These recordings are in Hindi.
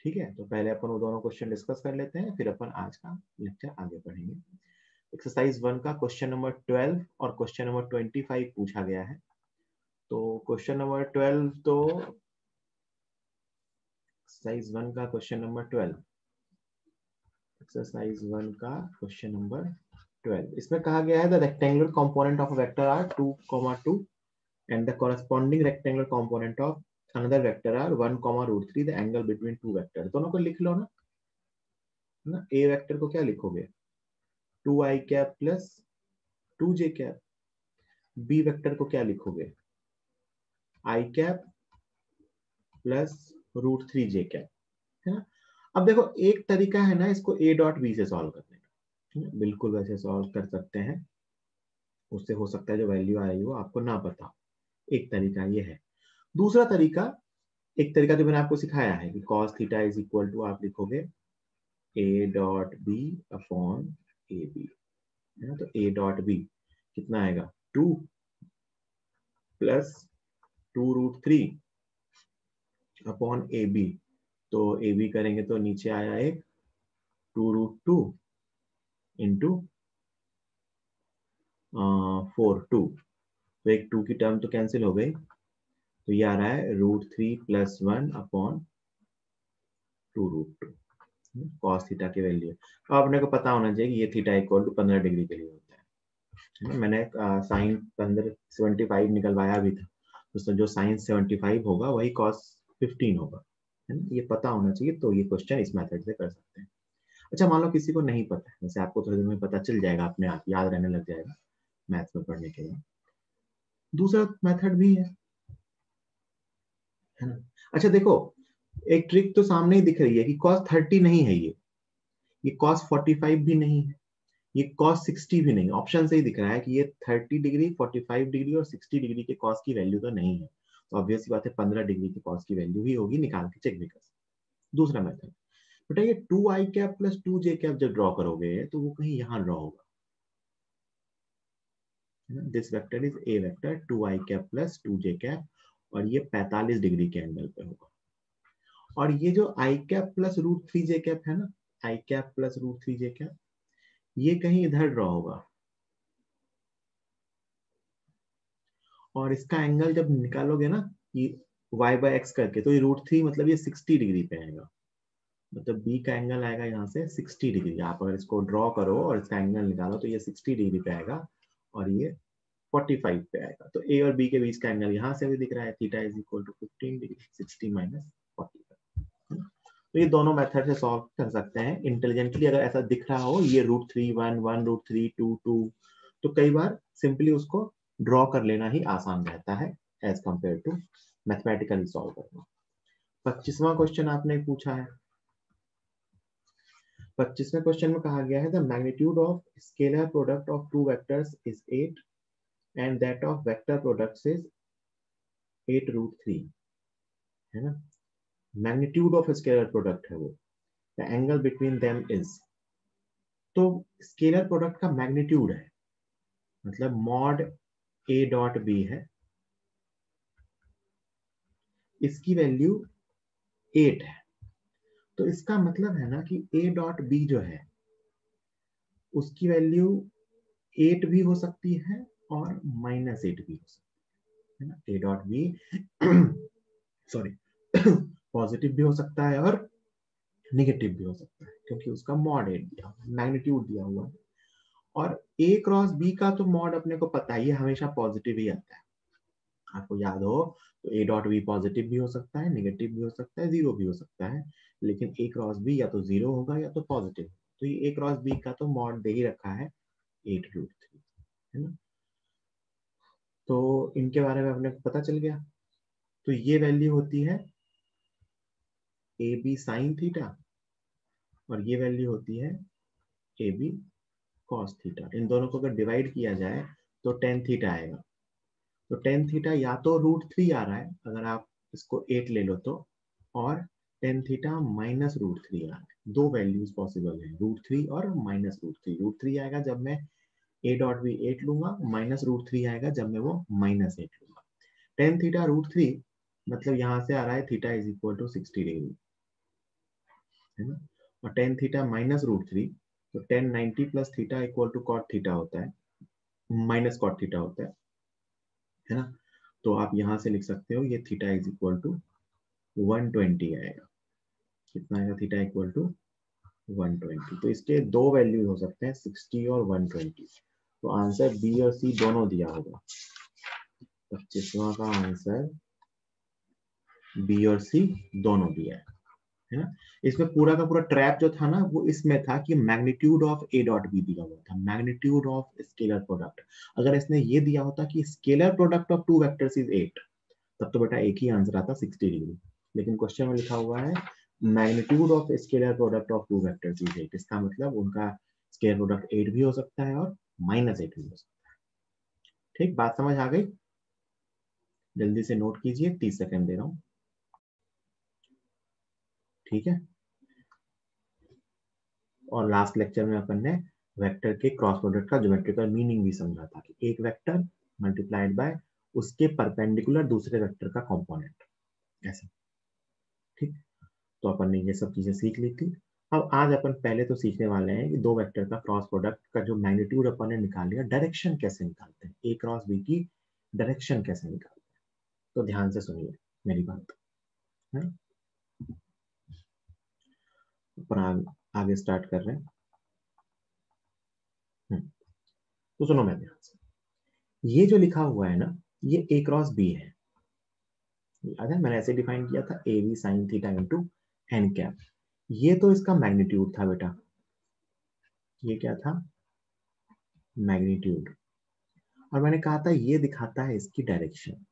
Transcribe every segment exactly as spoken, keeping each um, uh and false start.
ठीक है, तो पहले अपन वो दोनों क्वेश्चन डिस्कस कर लेते हैं, फिर अपन आज का लेक्चर आगे पढ़ेंगे। एक्सरसाइज वन का क्वेश्चन नंबर ट्वेल्व और क्वेश्चन नंबर ट्वेंटी फाइव पूछा गया है। तो क्वेश्चन नंबर ट्वेल्व, तो एक्सरसाइज वन का question number twelve exercise one का क्वेश्चन नंबर ट्वेल्व, इसमें कहा गया है the rectangular component of vector R two comma two and the corresponding rectangular component of another vector are one comma root three, the angle between two vectors। दोनों को लिख लो ना, ना a वेक्टर को क्या लिखोगे, टू आई cap plus two j cap. b vector को क्या लिखोगे, i cap plus root three J cap, है ना। अब देखो एक तरीका है ना इसको a डॉट b से सॉल्व करने का, बिल्कुल वैसे सॉल्व कर सकते हैं, उससे हो सकता है जो वैल्यू आई वो आपको ना पता। एक तरीका ये है। दूसरा तरीका, एक तरीका जो मैंने आपको सिखाया है कि cos theta is equal to आप लिखोगे a dot b upon A b, है ना। तो a डॉट बी कितना आएगा, two plus two root three upon ए बी। तो ए बी करेंगे तो नीचे आया एक two root two into four two, तो एक टू की टर्म तो कैंसिल हो गई, तो ये आ रहा है root three plus one upon two root two, cos theta की वैल्यू। तो आपने को पता होना चाहिए कि ये थीटा इक्वल टू पंद्रह डिग्री के लिए होता है। मैंने साइन पंद्रह सेवेंटी फाइव निकलवाया भी था, दोस्तों जो साइन सेवेंटी फाइव होगा वही कॉस फिफ्टीन होगा, है ना। ये पता होना चाहिए, तो ये क्वेश्चन इस मेथड से कर सकते हैं। अच्छा मान लो किसी को नहीं पता है, वैसे आपको थोड़ी देर में पता चल जाएगा, अपने आप याद रहने लग जाएगा मैथ्स में पढ़ने के बाद। दूसरा मेथड भी है, है ना। अच्छा देखो एक ट्रिक तो सामने ही दिख रही है कि कॉस थर्टी नहीं है, ये ये कॉस फोर्टी फाइव भी नहीं है, ये कॉस सिक्सटी भी नहीं। ऑप्शन से ही दिख रहा है कि ये thirty degree, forty five degree और सिक्सटी डिग्री के कॉस की वैल्यू तो नहीं है, तो ऑब्वियस बात है पंद्रह डिग्री के कॉस की वैल्यू ही होगी, निकाल के चेक भी कर सकते। दूसरा मेथड बेटा, ये टू आई cap plus two j cap जब ड्रॉ करोगे तो वो कहीं यहां ड्रॉ होगा, this vector is a vector two I cap plus two j cap, और ये पैंतालीस डिग्री के एंगल पे होगा। और ये जो i cap plus root three J cap है ना, i cap plus root three J cap, ये कहीं इधर ड्रॉ होगा, और इसका एंगल जब निकालोगे ना ये y बाय एक्स करके, तो ये रूट थ्री मतलब ये सिक्सटी डिग्री पे आएगा, मतलब b का एंगल आएगा यहाँ से सिक्सटी डिग्री। आप अगर इसको ड्रॉ करो और इसका एंगल निकालो तो ये सिक्सटी डिग्री पे आएगा, और ये फोर्टी फाइव पे आएगा। तो a और b के बीच का एंगल यहाँ से भी दिख रहा है, theta is equal to fifteen degree, sixty minus forty five. तो ये दोनों मेथड से सॉल्व कर सकते हैं इंटेलिजेंटली। अगर ऐसा दिख रहा हो ये root three one one root three two two, तो कई बार सिंपली उसको ड्रॉ कर लेना ही आसान रहता है as compare to mathematically solve करना। पच्चीसवां क्वेश्चन आपने पूछा है। पच्चीसवें क्वेश्चन में कहा गया है the magnitude of scalar product of two vectors is eight and that of vector products is eight root three, है ना। मैग्नीट्यूड ऑफ स्केलर प्रोडक्ट है वो, the angle between them is, तो स्केलर प्रोडक्ट का मैग्नीट्यूड है, मतलब मॉड ए डॉट बी है, इसकी वैल्यू एट है। तो इसका मतलब है ना कि ए डॉट बी जो है उसकी वैल्यू एट भी हो सकती है और माइनस एट भी हो सकती है ना। A dot b sorry positive भी हो सकता है और निगेटिव भी हो सकता है, क्योंकि उसका मॉड एट दिया हुआ है, मैग्नीट्यूड दिया हुआ है। और ए क्रॉस बी का तो मॉड अपने को पता ही है, हमेशा पॉजिटिव ही आता है। आपको याद हो तो ए डॉट बी पॉजिटिव भी हो सकता है, नेगेटिव भी हो सकता है, जीरो भी हो सकता है, लेकिन ए क्रॉस बी या तो जीरो होगा या तो पॉजिटिव। तो ये ए क्रॉस बी का तो मॉड दे ही रखा है एट रूट थ्री, है ना। तो इनके बारे में अपने को पता चल गया। तो ये वैल्यू होती है ए बी साइन थीटा, और ये वैल्यू होती है ए बी कॉस थीटा। इन दोनों को अगर डिवाइड किया जाए तो टेन थीटा आएगा। तो टेन थीटा या तो रूट थ्री आ रहा है अगर आप इसको एट ले लो तो, और tan theta minus root three आ रहा है। दो वैल्यूज पॉसिबल है, रूट थ्री और minus root three. Root three आएगा जब मैं ए डॉट बी एट लूंगा, माइनस रूट थ्री आएगा जब मैं वो माइनस एट लूंगा। टेन थीटा रूट थ्री मतलब यहाँ से आ रहा है theta is equal to sixty degree, है ना, और tan theta minus root three, तो tan ninety plus theta equal to cot theta होता है, माइनस कॉट थीटा होता है है ना। तो आप यहां से लिख सकते हो ये theta is equal to one twenty आएगा। कितना आएगा theta equal to one twenty. तो इसके दो वैल्यू हो सकते हैं, सिक्सटी और वन ट्वेंटी। तो आंसर बी और सी दोनों दिया होगा। पच्चीसवां का आंसर बी और सी दोनों दिया है है ना। इसमें पूरा का पूरा ट्रैप जो था ना वो इसमें था कि magnitude of a dot b दिया हुआ था, मैग्नीट्यूड ऑफ स्केलर प्रोडक्ट। अगर इसने ये दिया होता कि scalar product of two vectors is eight, तब तो बेटा एक ही आंसर आता सिक्सटी डिग्री। लेकिन क्वेश्चन में लिखा हुआ है magnitude of scalar product of two vectors is eight. इसका मतलब उनका स्केलर प्रोडक्ट एट भी हो सकता है और माइनस एट भी हो सकता है। ठीक, बात समझ आ गई? जल्दी से नोट कीजिए, तीस सेकंड दे रहा हूं। ठीक है, और लास्ट लेक्चर में अपन ने वेक्टर के क्रॉस प्रोडक्ट का ज्योमेट्रिकल मीनिंग भी समझा था कि एक वेक्टर मल्टीप्लाइड बाय उसके परपेंडिकुलर दूसरे वेक्टर का कंपोनेंट, ऐसे। ठीक, तो अपन ने ये सब चीजें सीख ली थी। अब आज अपन पहले तो सीखने वाले हैं कि दो वेक्टर का क्रॉस प्रोडक्ट का जो मैग्नीट्यूड अपन ने निकाल लिया, डायरेक्शन कैसे निकालते हैं, ए क्रॉस बी की डायरेक्शन कैसे निकालते हैं। तो ध्यान से सुनिए मेरी बात है। अपन आगे स्टार्ट कर रहे हैं। तो सुनो मैं ध्यान से, ये जो लिखा हुआ है ना, ये ए क्रॉस बी है। याद है मैंने ऐसे डिफाइन किया था, a B sine theta into n cap. ये तो इसका मैग्नीट्यूड था बेटा, ये क्या था, मैग्नीट्यूड। और मैंने कहा था ये दिखाता है इसकी डायरेक्शन,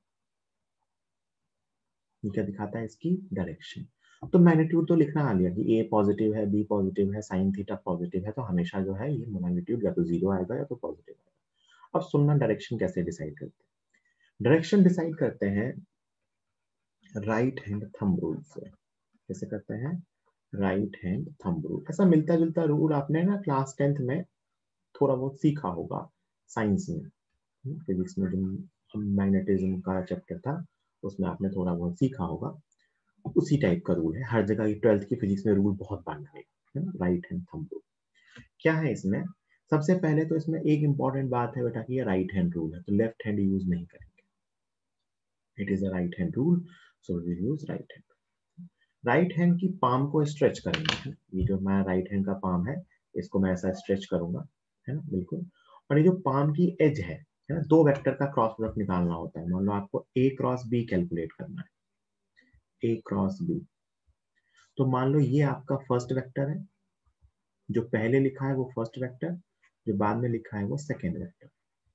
ये क्या दिखाता है इसकी डायरेक्शन। तो मैग्नीट्यूड तो लिखना आ लिया कि ए पॉजिटिव है, बी पॉजिटिव है, साइन थीटा पॉजिटिव है, तो हमेशा जो है ये मैग्नीट्यूड या तो जीरो आएगा या तो पॉजिटिव आएगा। अब सुनना डायरेक्शन कैसे डिसाइड करते हैं। डायरेक्शन डिसाइड करते हैं राइट हैंड थंब रूल से। कैसे करते हैं, राइट हैंड थंब रूल। ऐसा मिलता जुलता रूल आपने ना क्लास टेंथ में थोड़ा बहुत सीखा होगा साइंस में, फिजिक्स में जो मैग्नेटिज्म का चैप्टर था उसमें आपने थोड़ा बहुत सीखा होगा। उसी टाइप का रूल है, हर जगह ट्वेल्थ की फिजिक्स में रूल बहुत बार लगेगा, है ना, राइट हैंड थंब रूल। क्या है इसमें, सबसे पहले तो इसमें एक इंपॉर्टेंट बात है बेटा कि ये राइट हैंड रूल है, तो लेफ्ट हैंड यूज नहीं करेंगे। It is a right hand rule, so we use right hand. Right hand की पाम को स्ट्रेच करेंगे। ये जो हमारा राइट हैंड का पाम है इसको मैं ऐसा स्ट्रेच करूंगा, है ना, बिल्कुल। और ये जो पाम की एज है, है ना, दो वेक्टर का क्रॉस प्रोडक्ट निकालना होता है। मान लो आपको ए क्रॉस बी कैलकुलेट करना है, ए क्रॉस बी। तो मान लो ये आपका फर्स्ट वेक्टर है, जो पहले लिखा है वो फर्स्ट वेक्टर, जो बाद में लिखा है वो सेकेंड वेक्टर।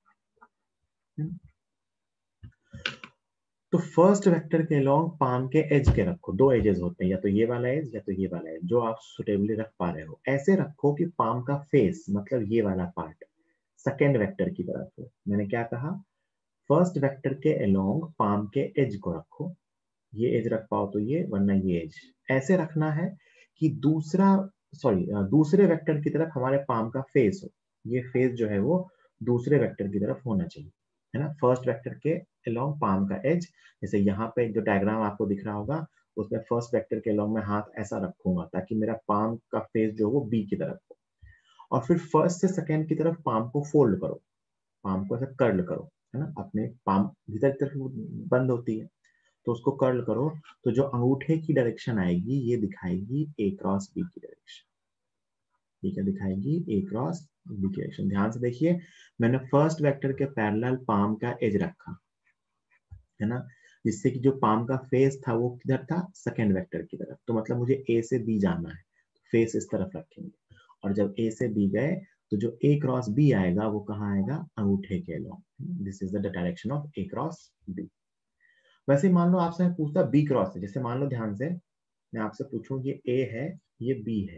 तो फर्स्ट वेक्टर के लॉन्ग पाम के एज के रखो, दो एजेस होते हैं, या तो ये वाला एज या तो ये वाला एज, जो आप सुटेबली रख पा रहे हो। ऐसे रखो कि पाम का फेस मतलब ये वाला पार्ट सेकेंड वेक्टर की तरफ हो। मैंने क्या कहा, फर्स्ट वेक्टर के अलोंग पाम के एज को रखो। ये एज रख पाओ तो ये, वरना ये एज। ऐसे रखना है कि दूसरा सॉरी दूसरे वेक्टर की तरफ हमारे पाम का फेस हो। ये फेस जो है वो दूसरे वेक्टर की तरफ होना चाहिए, है ना। फर्स्ट वेक्टर के अलोंग पाम का एज, जैसे यहाँ पे जो डायग्राम आपको दिख रहा होगा उसमें फर्स्ट वेक्टर के अलोंग में हाथ ऐसा रखूंगा ताकि मेरा पाम का फेस जो वो बी की तरफ हो। और फिर फर्स्ट से सेकेंड की तरफ पाम को फोल्ड करो, पाम को ऐसा कर्ल करो, है ना। अपने पाम भीतर की तरफ बंद होती है तो उसको कर्ल करो, तो जो अंगूठे की डायरेक्शन आएगी ये दिखाएगी ए क्रॉस बी की डायरेक्शन। ये क्या दिखाएगी, ए क्रॉस बी की डायरेक्शन। ध्यान से देखिए, मैंने फर्स्ट वेक्टर के पैरेलल पाम का एज रखा, है ना, जिससे कि जो पाम का फेस था वो किधर था, सेकेंड वेक्टर की तरफ। तो मतलब मुझे ए से बी जाना है, फेस इस तरफ रखेंगे। और जब ए से बी गए तो जो ए क्रॉस बी आएगा वो कहाँ आएगा, अंगूठे के along. This is the direction of a cross b. वैसे मान लो आपसे मैं पूछता बी क्रॉस है, जैसे मान लो ध्यान से मैं आपसे पूछूं ये ए है ये बी है,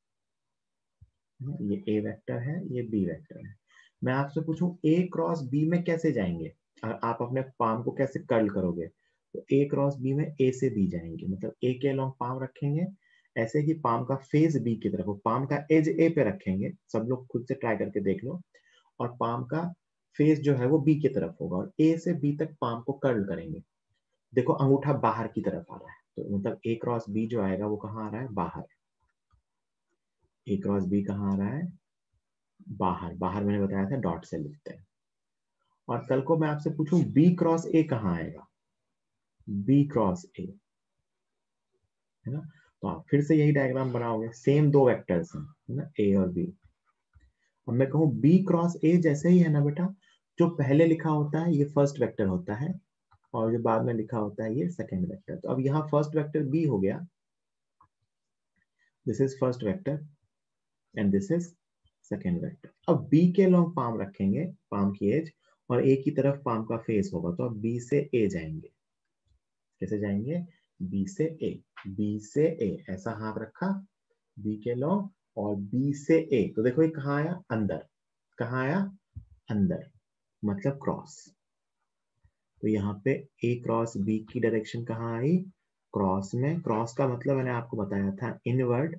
ये ए वेक्टर है ये बी वेक्टर है। मैं आपसे पूछूं ए क्रॉस बी में कैसे जाएंगे, और आप अपने पाम को कैसे कर्ल करोगे, तो ए क्रॉस बी में ए से बी जाएंगे, मतलब ए के लॉन्ग पाम रखेंगे ऐसे कि पाम का फेस बी की तरफ हो, पाम का एज ए पे रखेंगे। सब लोग खुद से ट्राई करके देख लो। और पाम का फेस जो है वो बी की तरफ होगा और ए से बी तक पाम को कर्ल करेंगे। देखो अंगूठा बाहर की तरफ आ रहा है, तो मतलब ए क्रॉस बी जो आएगा वो कहाँ आ रहा है, बाहर। ए क्रॉस बी कहाँ आ रहा है, बाहर, बाहर मैंने बताया था डॉट से लिखते हैं। और कल को मैं आपसे पूछूं बी क्रॉस ए कहाँ आएगा, बी क्रॉस ए, है ना, तो आप फिर से यही डायग्राम बनाओगे, सेम दो वेक्टर्स हैं, है ना, ए और बी। अब मैं कहूं बी क्रॉस ए जैसे ही है ना बेटा, जो पहले लिखा होता है ये फर्स्ट वेक्टर होता है, और जो बाद में लिखा होता है ये सेकंड वेक्टर। तो अब यहाँ फर्स्ट वेक्टर बी हो गया, this is first vector and this is second vector. अब बी के लॉन्ग पाम रखेंगे, पाम की एज, और ए की तरफ पाम का फेस होगा, तो अब बी से ए जाएंगे। कैसे जाएंगे, बी से ए, बी से ए, ऐसा हाथ रखा बी के लॉन्ग और बी से ए, तो देखो ये कहाँ आया, अंदर, कहाँ आया, अंदर, मतलब क्रॉस। तो यहाँ पे ए क्रॉस बी की डायरेक्शन कहाँ आई, क्रॉस में। क्रॉस का मतलब मैंने आपको बताया था इनवर्ड,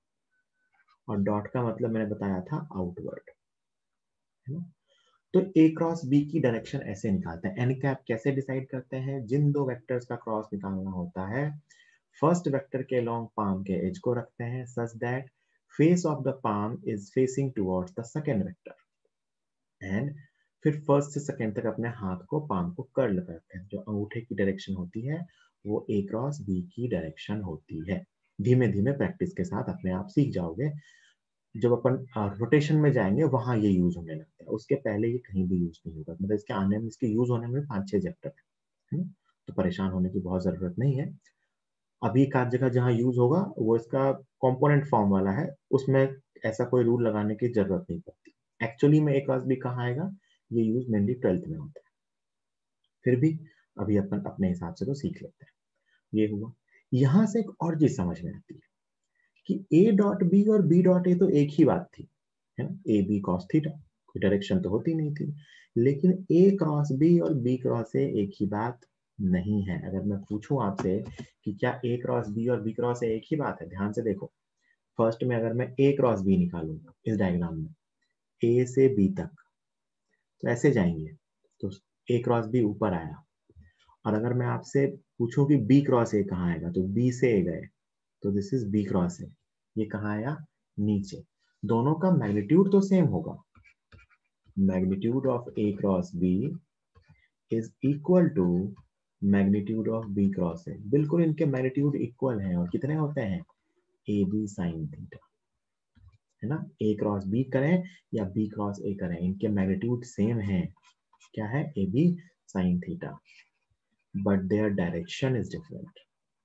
और डॉट का मतलब मैंने बताया था आउटवर्ड, है ना। तो ए क्रॉस बी की डायरेक्शन ऐसे निकालते हैं। एन कैप कैसे डिसाइड करते हैं, जिन दो वेक्टर्स का क्रॉस निकालना होता है, फर्स्ट वेक्टर के लॉन्ग पाम के एज को रखते हैं such that face of the palm is facing towards the second vector, and फिर फर्स्ट से सेकेंड तक अपने हाथ को, पाम को कर्ल करते हैं। जो अंगूठे की डायरेक्शन होती है वो ए क्रॉस बी की डायरेक्शन होती है। धीमे धीमे प्रैक्टिस के साथ अपने आप सीख जाओगे। जब अपन रोटेशन में जाएंगे वहां ये यूज होने लगता है, उसके पहले ये कहीं भी यूज नहीं होगा। मतलब इसके आने में, इसके यूज होने में पांच छह चैप्टर है, तो परेशान होने की बहुत जरूरत नहीं है। अभी एक आध जगह जहाँ यूज होगा वो इसका कंपोनेंट फॉर्म वाला है, उसमें ऐसा कोई रूल लगाने की जरूरत नहीं पड़ती। एक्चुअली में एक क्लास भी कहाँ आएगा, ये यूज मेनली ट्वेल्थ में होता है। फिर भी अभी अपन अपने हिसाब से तो सीख लेते हैं। ये हुआ। यहां से एक और चीज समझ में आती है कि ए डॉट बी और बी डॉट ए तो एक ही बात थी, है ना, ए बी कॉस थीटा, कोई डायरेक्शन तो होती नहीं थी। लेकिन ए क्रॉस बी और बी क्रॉस ए एक ही बात नहीं है। अगर मैं पूछूं आपसे कि क्या ए क्रॉस बी और बी क्रॉस ए एक ही बात है, ध्यान से देखो। फर्स्ट में अगर मैं ए क्रॉस बी निकालूंगा इस डायग्राम में, ए से बी तक, तो ऐसे जाएंगे, तो ए क्रॉस बी ऊपर आया। और अगर मैं आपसे पूछूं कि बी क्रॉस ए कहाँ आएगा, तो बी से ए गए, तो दिस इज बी क्रॉस ए, ये कहाँ आया, नीचे। दोनों का मैग्नीट्यूड तो सेम होगा, magnitude of a cross b is equal to magnitude of b cross a. बिल्कुल इनके मैग्नीट्यूड इक्वल हैं, और कितने होते हैं, ए बी साइन थीटा, है ना। ए क्रॉस बी करें या बी क्रॉस ए करें, इनके मैग्नीट्यूड सेम हैं, क्या है, A B sine theta, but their direction is different,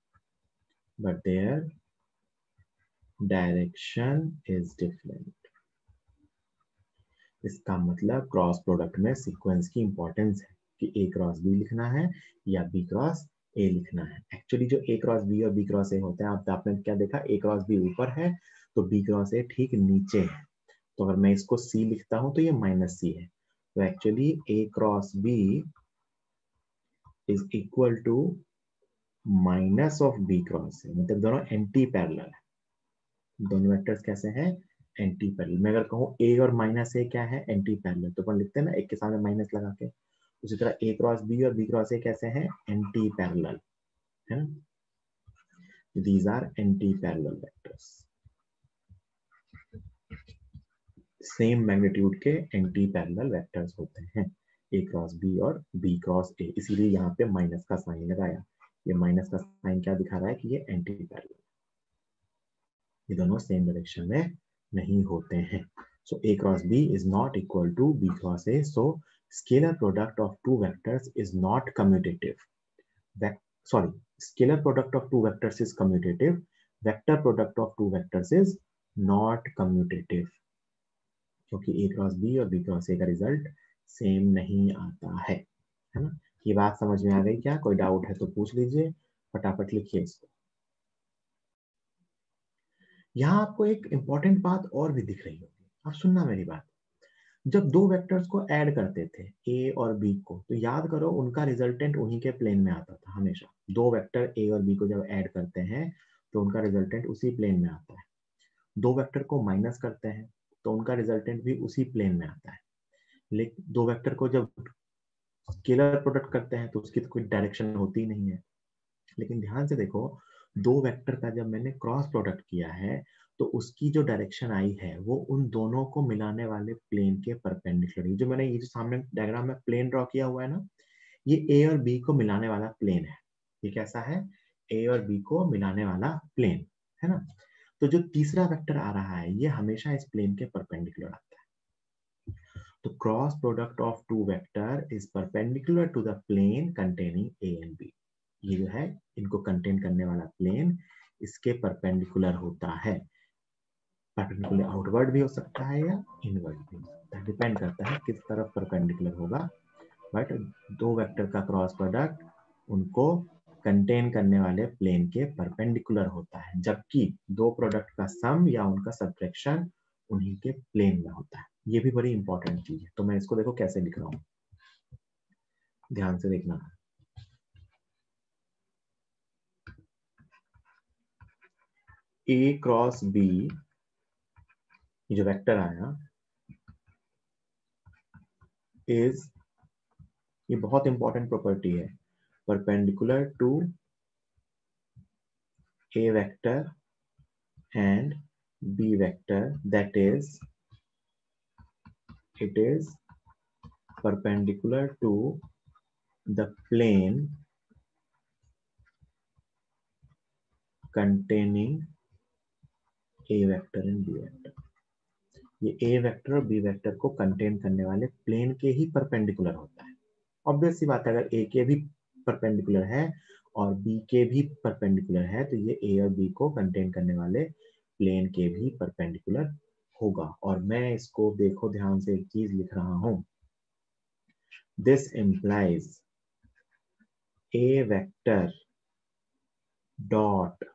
but their direction is different. इसका मतलब क्रॉस प्रोडक्ट में सीक्वेंस की इंपॉर्टेंस है कि ए क्रॉस बी लिखना है या बी क्रॉस ए लिखना है। एक्चुअली जो ए क्रॉस बी और बी क्रॉस ए होता है, आप आपने क्या देखा, ए क्रॉस बी ऊपर है तो बी क्रॉस ए ठीक नीचे है। तो अगर मैं इसको सी लिखता हूं तो ये माइनस सी है। तो actually a cross b is equal to minus of b cross a, मतलब दोनों एंटी पैरेलल है। दोनों वेक्टर्स कैसे हैं, एंटी पैरेलल। मैं अगर कहूँ ए और माइनस ए क्या है, एंटी पैरेलल, तो अपन लिखते हैं ना एक के सामने माइनस लगा के। उसी तरह ए क्रॉस बी और बी क्रॉस ए कैसे हैं, एंटी पैरेलल, है ना। These are anti parallel vectors, same magnitude के एंटी पैरेलल वेक्टर्स होते हैं ए क्रॉस बी और बी क्रॉस ए। इसीलिए यहाँ पे माइनस का साइन लगाया। ये माइनस का साइन क्या दिखा रहा है कि ये एंटी पैरेलल, ये दोनों सेम डायरेक्शन में नहीं होते हैं। So A cross B is not equal to B cross A. So scalar product of two vectors is not commutative. Vec sorry, scalar product of two vectors is commutative. Vector product of two vectors is not commutative. क्योंकि A cross B और B cross A का रिजल्ट सेम नहीं आता है, है ना। ये बात समझ में आ गई क्या, कोई डाउट है तो पूछ लीजिए, फटाफट लिखिए इसको। यहाँ आपको एक इंपॉर्टेंट बात और भी दिख रही होगी, आप सुनना मेरी बात। जब दो वेक्टर्स को ऐड करते थे ए और बी को, तो याद करो उनका रिजल्टेंट उन्हीं के प्लेन में आता था हमेशा। दो वेक्टर ए और बी को जब ऐड करते हैं तो उनका रिजल्टेंट उसी प्लेन में आता है। दो वेक्टर को माइनस करते हैं तो उनका रिजल्टेंट भी उसी प्लेन में आता है। लेकिन दो वेक्टर को जब स्केलर प्रोडक्ट करते हैं तो उसकी तो कोई डायरेक्शन होती नहीं है। लेकिन ध्यान से देखो, दो वेक्टर का जब मैंने क्रॉस प्रोडक्ट किया है तो उसकी जो डायरेक्शन आई है वो उन दोनों को मिलाने वाले प्लेन के परपेंडिकुलर, जो मैंने ये जो सामने डायग्राम में प्लेन ड्रॉ किया हुआ है ना, ये ए और बी को मिलाने वाला प्लेन है। ये कैसा है? ए और बी को मिलाने वाला प्लेन है ना। तो जो तीसरा वेक्टर आ रहा है ये हमेशा इस प्लेन के परपेंडिकुलर आता है। तो cross product of two vector is perpendicular to the plane containing a and b. ये जो है इनको कंटेन करने वाला प्लेन इसके परपेंडिकुलर होता है। परपेंडिकुलर आउटवर्ड भी हो सकता है या इनवर्ड भी हो सकता है, डिपेंड करता है किस तरफ परपेंडिकुलर होगा। बट दो वेक्टर का क्रॉस प्रोडक्ट उनको कंटेन करने वाले प्लेन के परपेंडिकुलर होता है, जबकि दो प्रोडक्ट का सम या उनका सब्ट्रैक्शन उन्हीं के प्लेन में होता है। ये भी बड़ी इंपॉर्टेंट चीज है। तो मैं इसको देखो कैसे लिख रहा हूं, ध्यान से देखना। ए क्रॉस बी, ये जो वेक्टर आया इज, ये बहुत इंपॉर्टेंट प्रॉपर्टी है, perpendicular to A vector and B vector, that is it is perpendicular to the plane containing A vector and B vector। ये A वेक्टर और B वेक्टर को कंटेन करने वाले प्लेन के ही परपेंडिकुलर होता है। ऑब्वियस सी बात है, अगर A के भी परपेंडिकुलर है और B के भी परपेंडिकुलर है तो ये A और B को कंटेन करने वाले प्लेन के भी परपेंडिकुलर होगा। और मैं इसको देखो ध्यान से एक चीज लिख रहा हूं, this implies A vector dot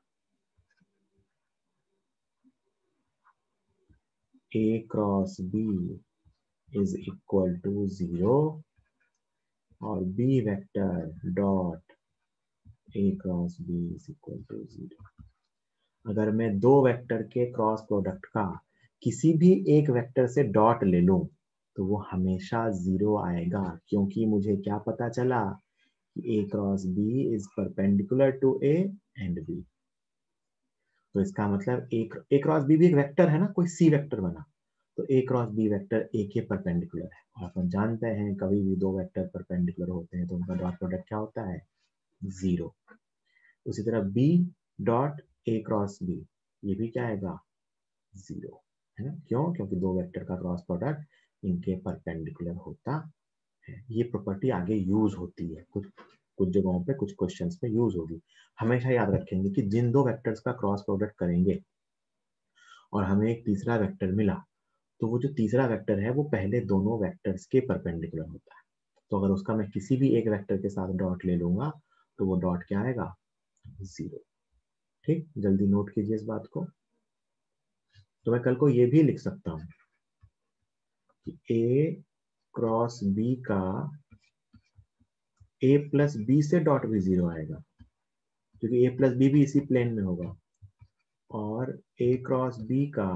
A cross B is equal to zero और B vector dot A cross B is equal to zero। अगर मैं दो वेक्टर के क्रॉस प्रोडक्ट का किसी भी एक वेक्टर से डॉट ले लूं तो वो हमेशा जीरो आएगा, क्योंकि मुझे क्या पता चला कि A cross B is perpendicular to A and B। तो इसका मतलब एक ए क्रॉस बी भी एक वेक्टर है ना, कोई सी वेक्टर बना, तो ए क्रॉस बी वेक्टर ए के परपेंडिकुलर है। और अपन जानते हैं कभी भी दो वेक्टर परपेंडिकुलर होते हैं तो उनका डॉट प्रोडक्ट क्या होता है? जीरो। उसी तरह B dot A cross B, ये भी क्या आएगा? जीरो, है ना। क्यों? क्योंकि दो वेक्टर का क्रॉस प्रोडक्ट इनके परपेंडिकुलर होता है। ये प्रॉपर्टी आगे यूज होती है, कुछ कुछ जगहों पे, कुछ क्वेश्चंस में यूज होगी। हमेशा याद रखेंगे कि जिन दो वेक्टर्स का क्रॉस प्रोडक्ट करेंगे और हमें एक तीसरा वेक्टर मिला तो वो जो तीसरा वेक्टर है वो पहले दोनों वेक्टर्स के परपेंडिकुलर होता है। तो अगर उसका मैं किसी भी एक वेक्टर के साथ डॉट ले लूंगा तो वो डॉट क्या आएगा? जीरो। ठीक, जल्दी नोट कीजिए इस बात को। तो मैं कल को ये भी लिख सकता हूं कि ए क्रॉस बी का ए प्लस बी से डॉट भी जीरो आएगा, क्योंकि ए प्लस बी भी इसी प्लेन में होगा। और ए क्रॉस बी का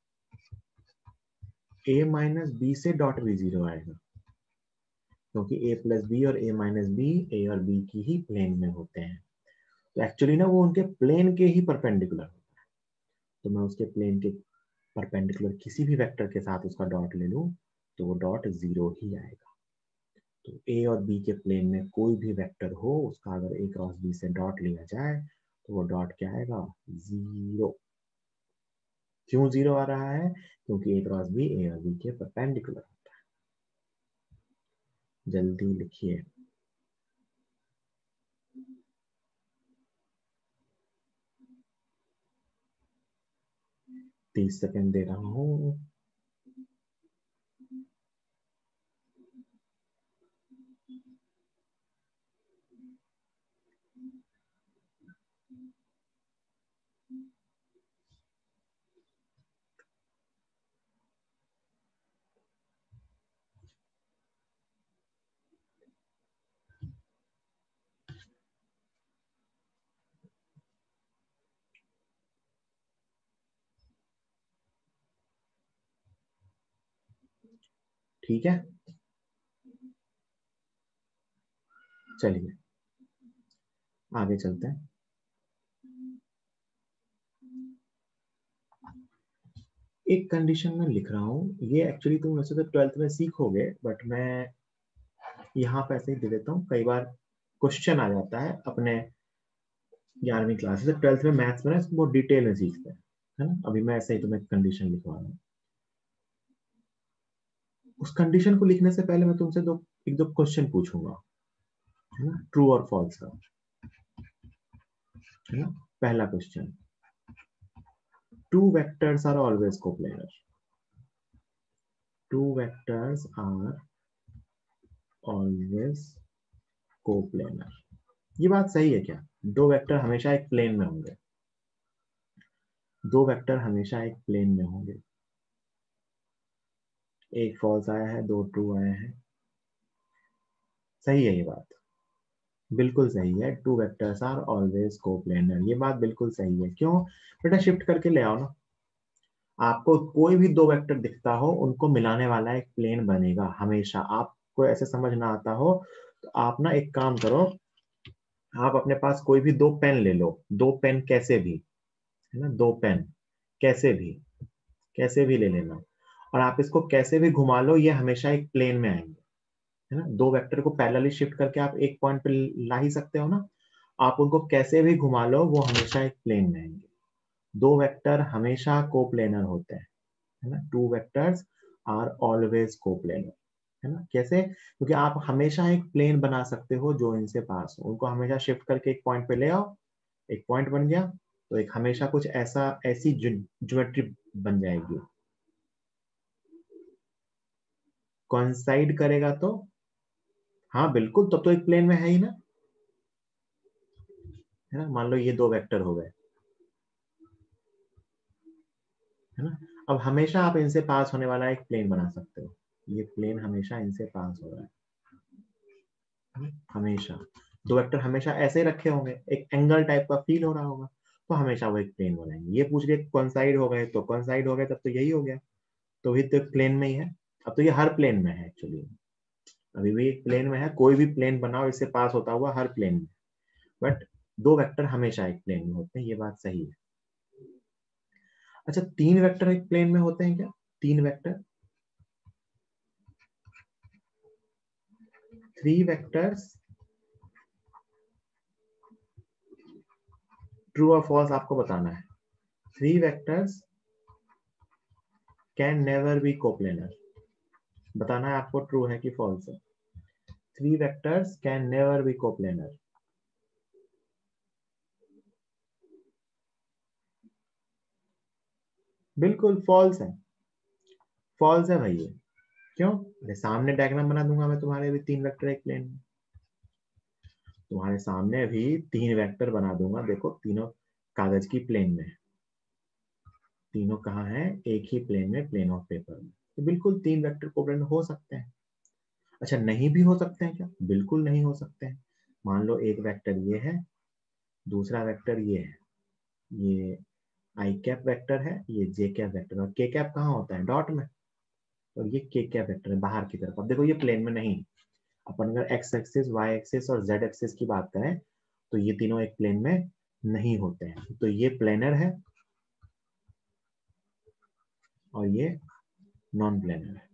ए माइनस बी से डॉट भी जीरो आएगा, क्योंकि a प्लस बी और a माइनस बी ए और b की ही प्लेन में होते हैं। तो एक्चुअली ना वो उनके प्लेन के ही परपेंडिकुलर होता है। तो मैं उसके प्लेन के परपेंडिकुलर किसी भी वेक्टर के साथ उसका डॉट ले लूं तो वो डॉट जीरो ही आएगा। तो a और b के प्लेन में कोई भी वेक्टर हो उसका अगर a क्रॉस b से डॉट लिया जाए तो वो डॉट क्या आएगा? जीरो। क्यों जीरो आ रहा है? क्योंकि a क्रॉस b a और b के परपेंडिकुलर होता है। जल्दी लिखिए। तीस सेकेंड दे रहा हूं। ठीक है, चलिए आगे चलते हैं। एक कंडीशन में लिख रहा हूँ, ये एक्चुअली तुम वैसे तो ट्वेल्थ में सीखोगे, बट मैं यहाँ पे ऐसे ही दे देता हूँ। कई बार क्वेश्चन आ जाता है अपने ग्यारहवीं क्लास से, ट्वेल्थ में मैथ्स में ना इसको बहुत डिटेल में सीखते हैं, है ना। अभी मैं ऐसे ही तुम्हें कंडीशन लिखवा रहा हूँ। उस कंडीशन को लिखने से पहले मैं तुमसे दो एक दो क्वेश्चन पूछूंगा, है ना, ट्रू और फॉल्स का, है ना। पहला question, two vectors are always coplanar. Two vectors are always coplanar, ये बात सही है क्या? दो वेक्टर हमेशा एक प्लेन में होंगे, दो वेक्टर हमेशा एक प्लेन में होंगे। एक फॉल्स आया है, दो ट्रू आए हैं। सही है ये बात, बिल्कुल सही है। Two vectors are always coplanar, ये बात बिल्कुल सही है। क्यों बेटा? शिफ्ट करके ले आओ ना। आपको कोई भी दो वेक्टर दिखता हो, उनको मिलाने वाला एक प्लेन बनेगा हमेशा। आपको ऐसे समझ ना आता हो तो आप ना एक काम करो, आप अपने पास कोई भी दो पेन ले लो, दो पेन कैसे भी, है ना, दो पेन कैसे भी, कैसे भी ले लेना, और आप इसको कैसे भी घुमा लो, ये हमेशा एक प्लेन में आएंगे, है ना। दो वेक्टर को पैरेलली शिफ्ट करके आप एक पॉइंट पे ला ही सकते हो ना। आप उनको कैसे भी घुमा लो, वो हमेशा एक प्लेन में आएंगे। दो वेक्टर हमेशा कोप्लेनर होते हैं, है ना। Two vectors are always coplanar, है ना। कैसे? क्योंकि आप हमेशा एक प्लेन बना सकते हो जो इनसे पास हो, उनको हमेशा शिफ्ट करके एक पॉइंट पे ले आओ, एक पॉइंट बन गया, तो एक हमेशा कुछ ऐसा ऐसी ज्योमेट्री बन जाएगी। कोइंसाइड करेगा तो हाँ बिल्कुल, तब तो, तो एक प्लेन में है ही ना, है ना। मान लो ये दो वेक्टर हो गए, है ना। अब हमेशा आप इनसे पास होने वाला एक प्लेन बना सकते हो, ये प्लेन हमेशा इनसे पास हो रहा है, हमेशा। दो वेक्टर हमेशा ऐसे रखे होंगे, एक एंगल टाइप का फील हो रहा होगा, तो हमेशा वो एक प्लेन बनाएंगे। ये पूछ के कोइंसाइड हो गए तो कोइंसाइड हो गए, तब तो यही हो गया, तो भी तो प्लेन में ही है। अब तो ये हर प्लेन में है एक्चुअली, अभी भी एक प्लेन में है। कोई भी प्लेन बनाओ इससे पास होता हुआ हर प्लेन में, बट दो वेक्टर हमेशा एक प्लेन में होते हैं, ये बात सही है। अच्छा, तीन वेक्टर एक प्लेन में होते हैं क्या? तीन वेक्टर, थ्री वेक्टर्स, ट्रू और फॉल्स आपको बताना है। Three vectors can never be coplanar, बताना है आपको ट्रू है कि फॉल्स है। Three vectors can never be coplanar, बिल्कुल फॉल्स है, फॉल्स है भाई ये। क्यों? अरे सामने डायग्राम बना दूंगा मैं तुम्हारे भी, तीन वेक्टर एक प्लेन में, तुम्हारे सामने भी तीन वेक्टर बना दूंगा, देखो तीनों कागज की प्लेन में, तीनों कहाँ है? एक ही प्लेन में, प्लेन ऑफ पेपर में, तो बिल्कुल तीन वेक्टर कोप्लेनर हो सकते हैं। अच्छा, नहीं भी हो सकते हैं क्या? बिल्कुल नहीं हो सकते हैं। मान लो एक वेक्टर ये है, दूसरा वेक्टर ये है, ये आई कैप वेक्टर है, ये जे कैप वेक्टर, और के कैप कहाँ होता है? डॉट में, और ये के कैप वेक्टर है बाहर की तरफ। अब देखो ये प्लेन में नहीं, अपन अगर एक्स एक्सिस, वाई एक्सिस और जेड एक्सिस की बात करें तो ये तीनों एक प्लेन में नहीं होते हैं, तो ये प्लेनर है और ये नॉन प्लेनर है,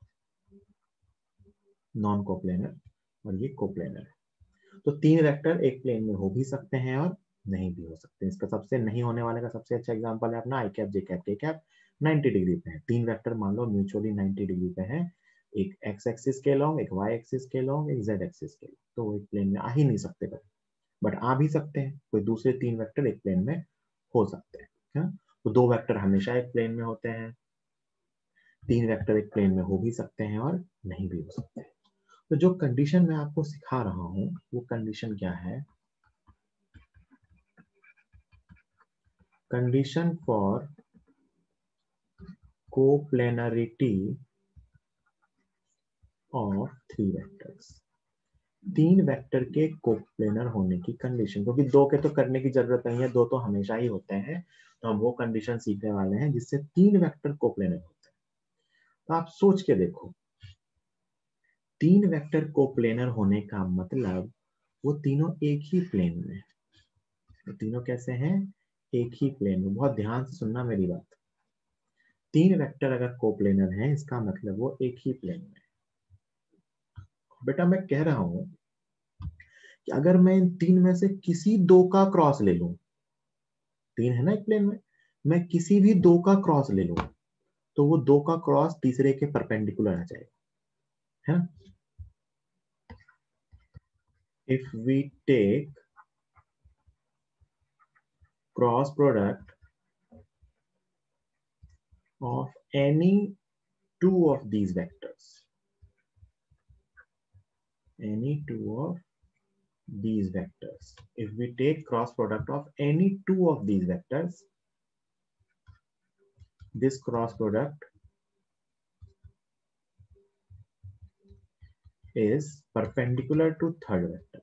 नॉन कोप्लेनर, और ये कोप्लेनर है। तो तीन वेक्टर एक प्लेन में हो भी सकते हैं और नहीं भी हो सकते हैं। इसका सबसे नहीं होने वाले का सबसे अच्छा एग्जांपल है अपना I cap, J cap, K cap, ninety degree पे है। तीन वेक्टर मान लो म्यूचुअली नाइंटी डिग्री पे है, एक एक्स एक्सिस के लॉन्ग, एक वाई एक्सिस के लॉन्ग, एक जेड एक्सिस के लॉन्ग, तो वो एक प्लेन में आ ही नहीं सकते कभी, बट आ भी सकते हैं। कोई दूसरे तीन वेक्टर एक प्लेन में हो सकते हैं, है? तो दो वेक्टर हमेशा एक प्लेन में होते हैं, तीन वेक्टर एक प्लेन में हो भी सकते हैं और नहीं भी हो सकते हैं। तो जो कंडीशन मैं आपको सिखा रहा हूं वो कंडीशन क्या है? Condition for coplanarity of three vectors, तीन वेक्टर के कोप्लेनर होने की कंडीशन, क्योंकि दो के तो करने की जरूरत नहीं है, दो तो हमेशा ही होते हैं, तो हम वो कंडीशन सीखने वाले हैं जिससे तीन वेक्टर कोप्लेनर होते हैं। तो आप सोच के देखो, तीन वेक्टर कोप्लेनर होने का मतलब वो तीनों एक ही प्लेन में, तो तीनों कैसे हैं? एक ही प्लेन में। बहुत ध्यान से सुनना मेरी बात, तीन वेक्टर अगर कोप्लेनर हैं इसका मतलब वो एक ही प्लेन में है। बेटा मैं कह रहा हूं कि अगर मैं इन तीन में से किसी दो का क्रॉस ले लूं, तीन है ना एक प्लेन में, मैं किसी भी दो का क्रॉस ले लूं तो वो दो का क्रॉस तीसरे के परपेंडिकुलर आ जाएगा, है ना। If we take cross product of any two of these vectors, any two of these vectors, if we take cross product of any two of these vectors, this cross product is perpendicular to third vector.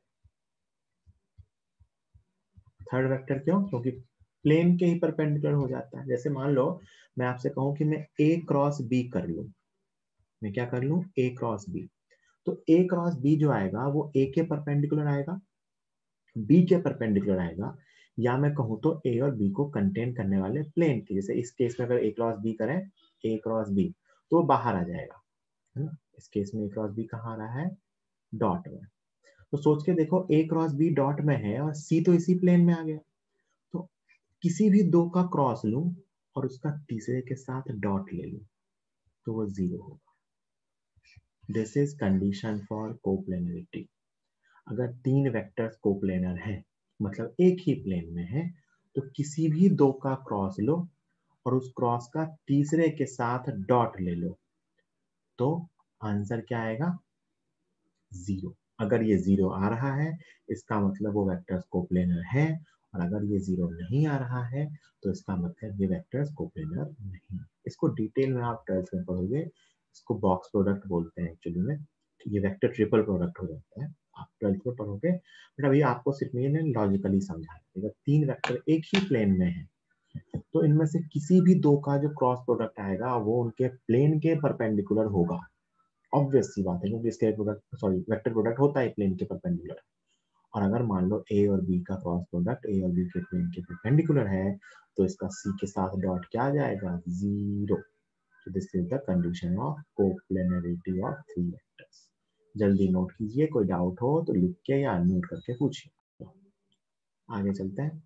Third vector क्यों? क्योंकि प्लेन के ही परपेंडिकुलर हो जाता है। जैसे मान लो मैं आपसे कहूं कि मैं a क्रॉस b कर लूं, मैं क्या कर लूं, a क्रॉस b, तो a क्रॉस b जो आएगा वो a के परपेंडिकुलर आएगा, b के परपेंडिकुलर आएगा, या मैं कहूं तो a और b को कंटेन करने वाले प्लेन के, जैसे इस केस में अगर a क्रॉस b करें, a क्रॉस b, तो बाहर आ जाएगा, है ना। इस केस में a क्रॉस b कहाँ आ रहा है, डॉट में। तो सोच के देखो a क्रॉस b डॉट में है और c तो इसी प्लेन में आ गया, तो किसी भी दो का क्रॉस लूं और उसका तीसरे के साथ डॉट ले लूं तो वो जीरो होगा। This is condition for coplanarity. अगर तीन वेक्टर्स कोप्लेनर हैं, मतलब एक ही प्लेन में है, तो किसी भी दो का क्रॉस लो और उस क्रॉस का तीसरे के साथ डॉट ले लो तो आंसर क्या आएगा, जीरो। अगर ये जीरो आ रहा है इसका मतलब वो वेक्टर्स कोप्लेनर है, और अगर ये जीरो नहीं आ रहा है तो इसका मतलब ये वेक्टर्स कोप्लेनर नहीं। इसको डिटेल में आप ट्वेल्थ में पढ़ोगे, इसको बॉक्स प्रोडक्ट बोलते हैं एक्चुअली में, ये वेक्टर ट्रिपल प्रोडक्ट हो जाता है, आप ट्वेल्थ में पढ़ोगे। बट अभी आपको सिर्फ ये लॉजिकली समझा है, अगर तीन वेक्टर एक ही प्लेन में है तो इनमें से किसी भी दो का जो क्रॉस प्रोडक्ट आएगा वो उनके प्लेन के परपेंडिकुलर होगा। ऑब्वियस सी बात है, क्योंकि इसके प्रोडक्ट सॉरी वेक्टर प्रोडक्ट होता है प्लेन के परपेंडिकुलर। और अगर मान लो a और b का क्रॉस प्रोडक्ट a और b के प्लेन के परपेंडिकुलर है तो इसका c के साथ डॉट क्या आ जाएगा, जीरो। तो this is the condition of coplanarity of three vectors. जल्दी नोट कीजिए, कोई डाउट हो तो लिख के या अनम्यूट करके पूछिए। आगे चलते हैं।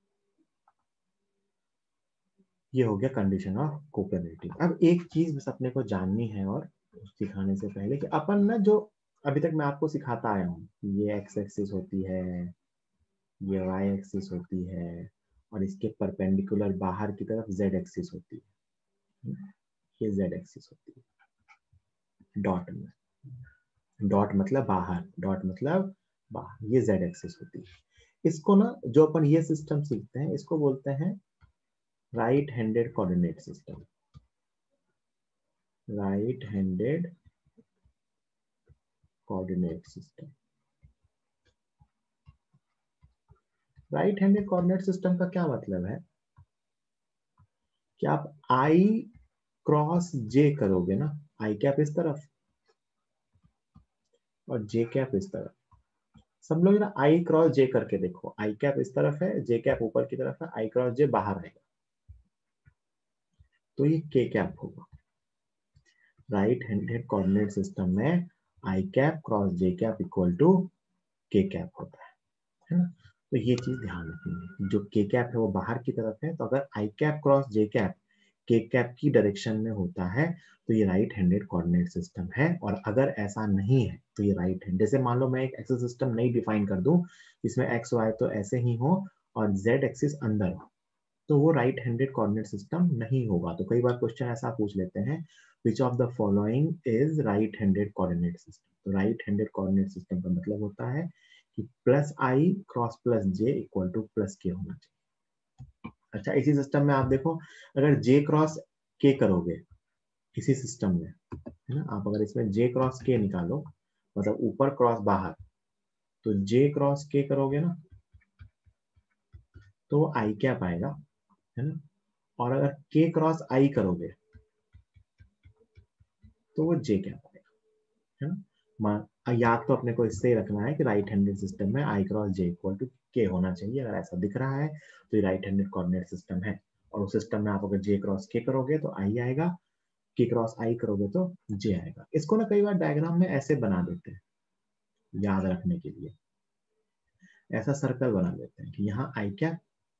ये हो गया कंडीशन ऑफ कोप्लेनरिटी। अब एक चीज बस अपने को जाननी है और सिखाने से पहले कि अपन ना जो अभी तक मैं आपको सिखाता आया हूँ, ये एक्स एक्सिस होती है, ये वाई एक्सिस होती है, और इसके परपेंडिकुलर बाहर की तरफ जेड एक्सिस होती है, ये जेड एक्सिस होती है डॉट में, डॉट मतलब बाहर, डॉट मतलब बाहर, ये जेड एक्सिस होती है। इसको ना जो अपन ये सिस्टम सीखते हैं इसको बोलते हैं right handed coordinate system, right handed coordinate system. Right handed coordinate system का क्या मतलब है कि आप आई क्रॉस जे करोगे ना, आई कैप इस तरफ और जे कैप इस तरफ। सब लोग ना आई क्रॉस जे करके देखो, आई कैप इस तरफ है, जे कैप ऊपर की तरफ है, आई क्रॉस जे बाहर आएगा तो ये के कैप होगा। राइट हैंडेड कोऑर्डिनेट सिस्टम में I cap cross J cap equal to K cap होता है, है ना। तो ये चीज ध्यान रखनी है, जो के कैप है वो बाहर की तरफ है, तो अगर I cap cross J cap K cap की डायरेक्शन में होता है तो ये राइट हैंडेड कोऑर्डिनेट सिस्टम है। और अगर ऐसा नहीं है तो ये राइट हैंड, जैसे मान लो मैं एक एक्सिस सिस्टम नहीं डिफाइन कर दूं जिसमें एक्स वाई तो ऐसे ही हो और जेड एक्सिस अंदर हो, तो वो राइट हैंडेड कोऑर्डिनेट सिस्टम नहीं होगा। तो कई बार क्वेश्चन ऐसा पूछ लेते हैं, which of the following is right handed coordinate system. तो राइट हैंडेड कोऑर्डिनेट सिस्टम का मतलब होता है कि plus I cross plus J equal to plus K होना चाहिए। अच्छा, इसी सिस्टम में आप देखो, अगर जे क्रॉस के करोगे इसी सिस्टम में, है ना, आप अगर इसमें जे क्रॉस के निकालो, मतलब ऊपर क्रॉस बाहर, तो जे क्रॉस के करोगे ना तो आई कैप आएगा, है ना। और अगर के क्रॉस आई करोगे तो वो जे कैप आएगा, है ना। याद तो अपने को इससे ही रखना है कि राइट हैंडेड सिस्टम में I cross J equal to K होना चाहिए। अगर ऐसा दिख रहा है तो ये राइट हैंडेड कोऑर्डिनेट सिस्टम है। और उस सिस्टम में आप अगर जे क्रॉस के करोगे तो आई आएगा, के क्रॉस आई करोगे तो जे आएगा। इसको ना कई बार डायग्राम में ऐसे बना देते हैं याद रखने के लिए, ऐसा सर्कल बना देते हैं कि यहाँ आई कैप,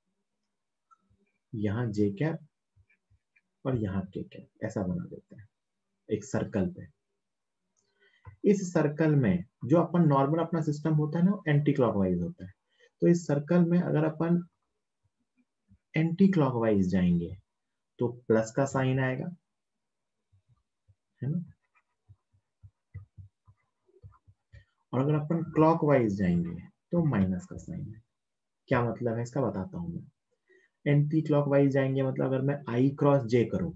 यहाँ जे कैप और यहाँ के कैप, ऐसा बना देते हैं एक सर्कल पे। इस सर्कल में जो अपन नॉर्मल अपना सिस्टम होता है ना, एंटी क्लॉकवाइज होता है। तो इस सर्कल में अगर अपन एंटी क्लॉकवाइज जाएंगे तो प्लस का साइन आएगा, है ना, और अगर अपन क्लॉकवाइज जाएंगे तो माइनस का साइन है। क्या मतलब है इसका बताता हूं मैं। एंटी क्लॉकवाइज जाएंगे मतलब अगर मैं आई क्रॉस जे करूं,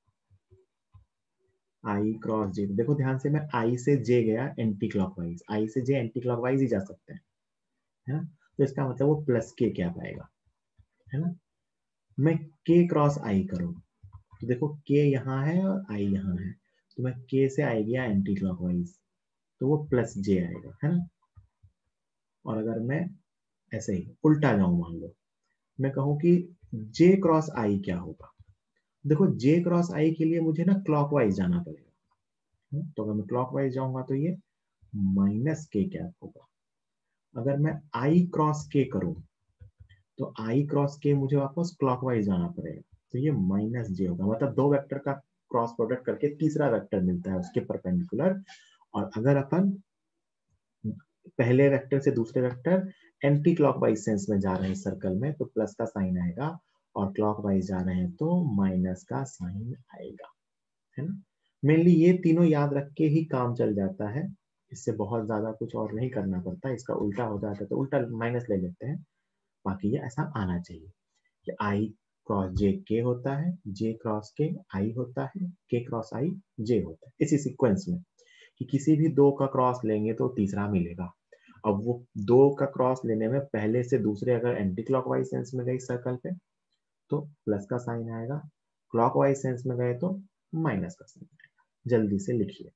आई क्रॉस जे, देखो ध्यान से, मैं आई से जे गया एंटी क्लॉकवाइज, आई से जे एंटी क्लॉकवाइज ही जा सकते हैं, है ना, तो इसका मतलब वो प्लस के क्या पाएगा, है ना। मैं के क्रॉस आई करूं तो देखो के यहाँ है और आई यहाँ है, तो मैं के से आई गया एंटी क्लॉकवाइज तो वो प्लस जे आएगा, है ना। और अगर मैं ऐसे ही उल्टा जाऊं, मान लो मैं कहूं कि जे क्रॉस आई क्या होगा, देखो जे क्रॉस आई के लिए मुझे ना क्लॉकवाइज जाना पड़ेगा, तो अगर मैं क्लॉकवाइज जाऊंगा तो ये माइनस के क्या होगा। अगर मैं आई क्रॉस के करूं तो आई क्रॉस के मुझे वापस क्लॉकवाइज जाना पड़ेगा, तो ये माइनस जे होगा। मतलब दो वेक्टर का क्रॉस प्रोडक्ट करके तीसरा वेक्टर मिलता है उसके परपेंडिकुलर। और अगर अपन पहले वेक्टर से दूसरे वेक्टर एंटी क्लॉकवाइज सेंस में जा रहे हैं सर्कल में तो प्लस का साइन आएगा, और क्लॉकवाइज जा रहे हैं तो माइनस का साइन आएगा, है ना। मेनली ये तीनों याद रख के ही काम चल जाता है, इससे बहुत ज्यादा कुछ और नहीं करना पड़ता। इसका उल्टा हो जाता है तो उल्टा माइनस ले लेते हैं, बाकी ये ऐसा आना चाहिए कि आई क्रॉस जे के होता है, जे क्रॉस के आई होता है, के क्रॉस आई जे होता है, इसी सीक्वेंस में कि किसी भी दो का क्रॉस लेंगे तो तीसरा मिलेगा। अब वो दो का क्रॉस लेने में पहले से दूसरे अगर एंटी क्लॉकवाइज सेंस में गई सर्कल पे तो प्लस का साइन आएगा, क्लॉकवाइज सेंस में गए तो माइनस का साइन आएगा। जल्दी से लिखिए।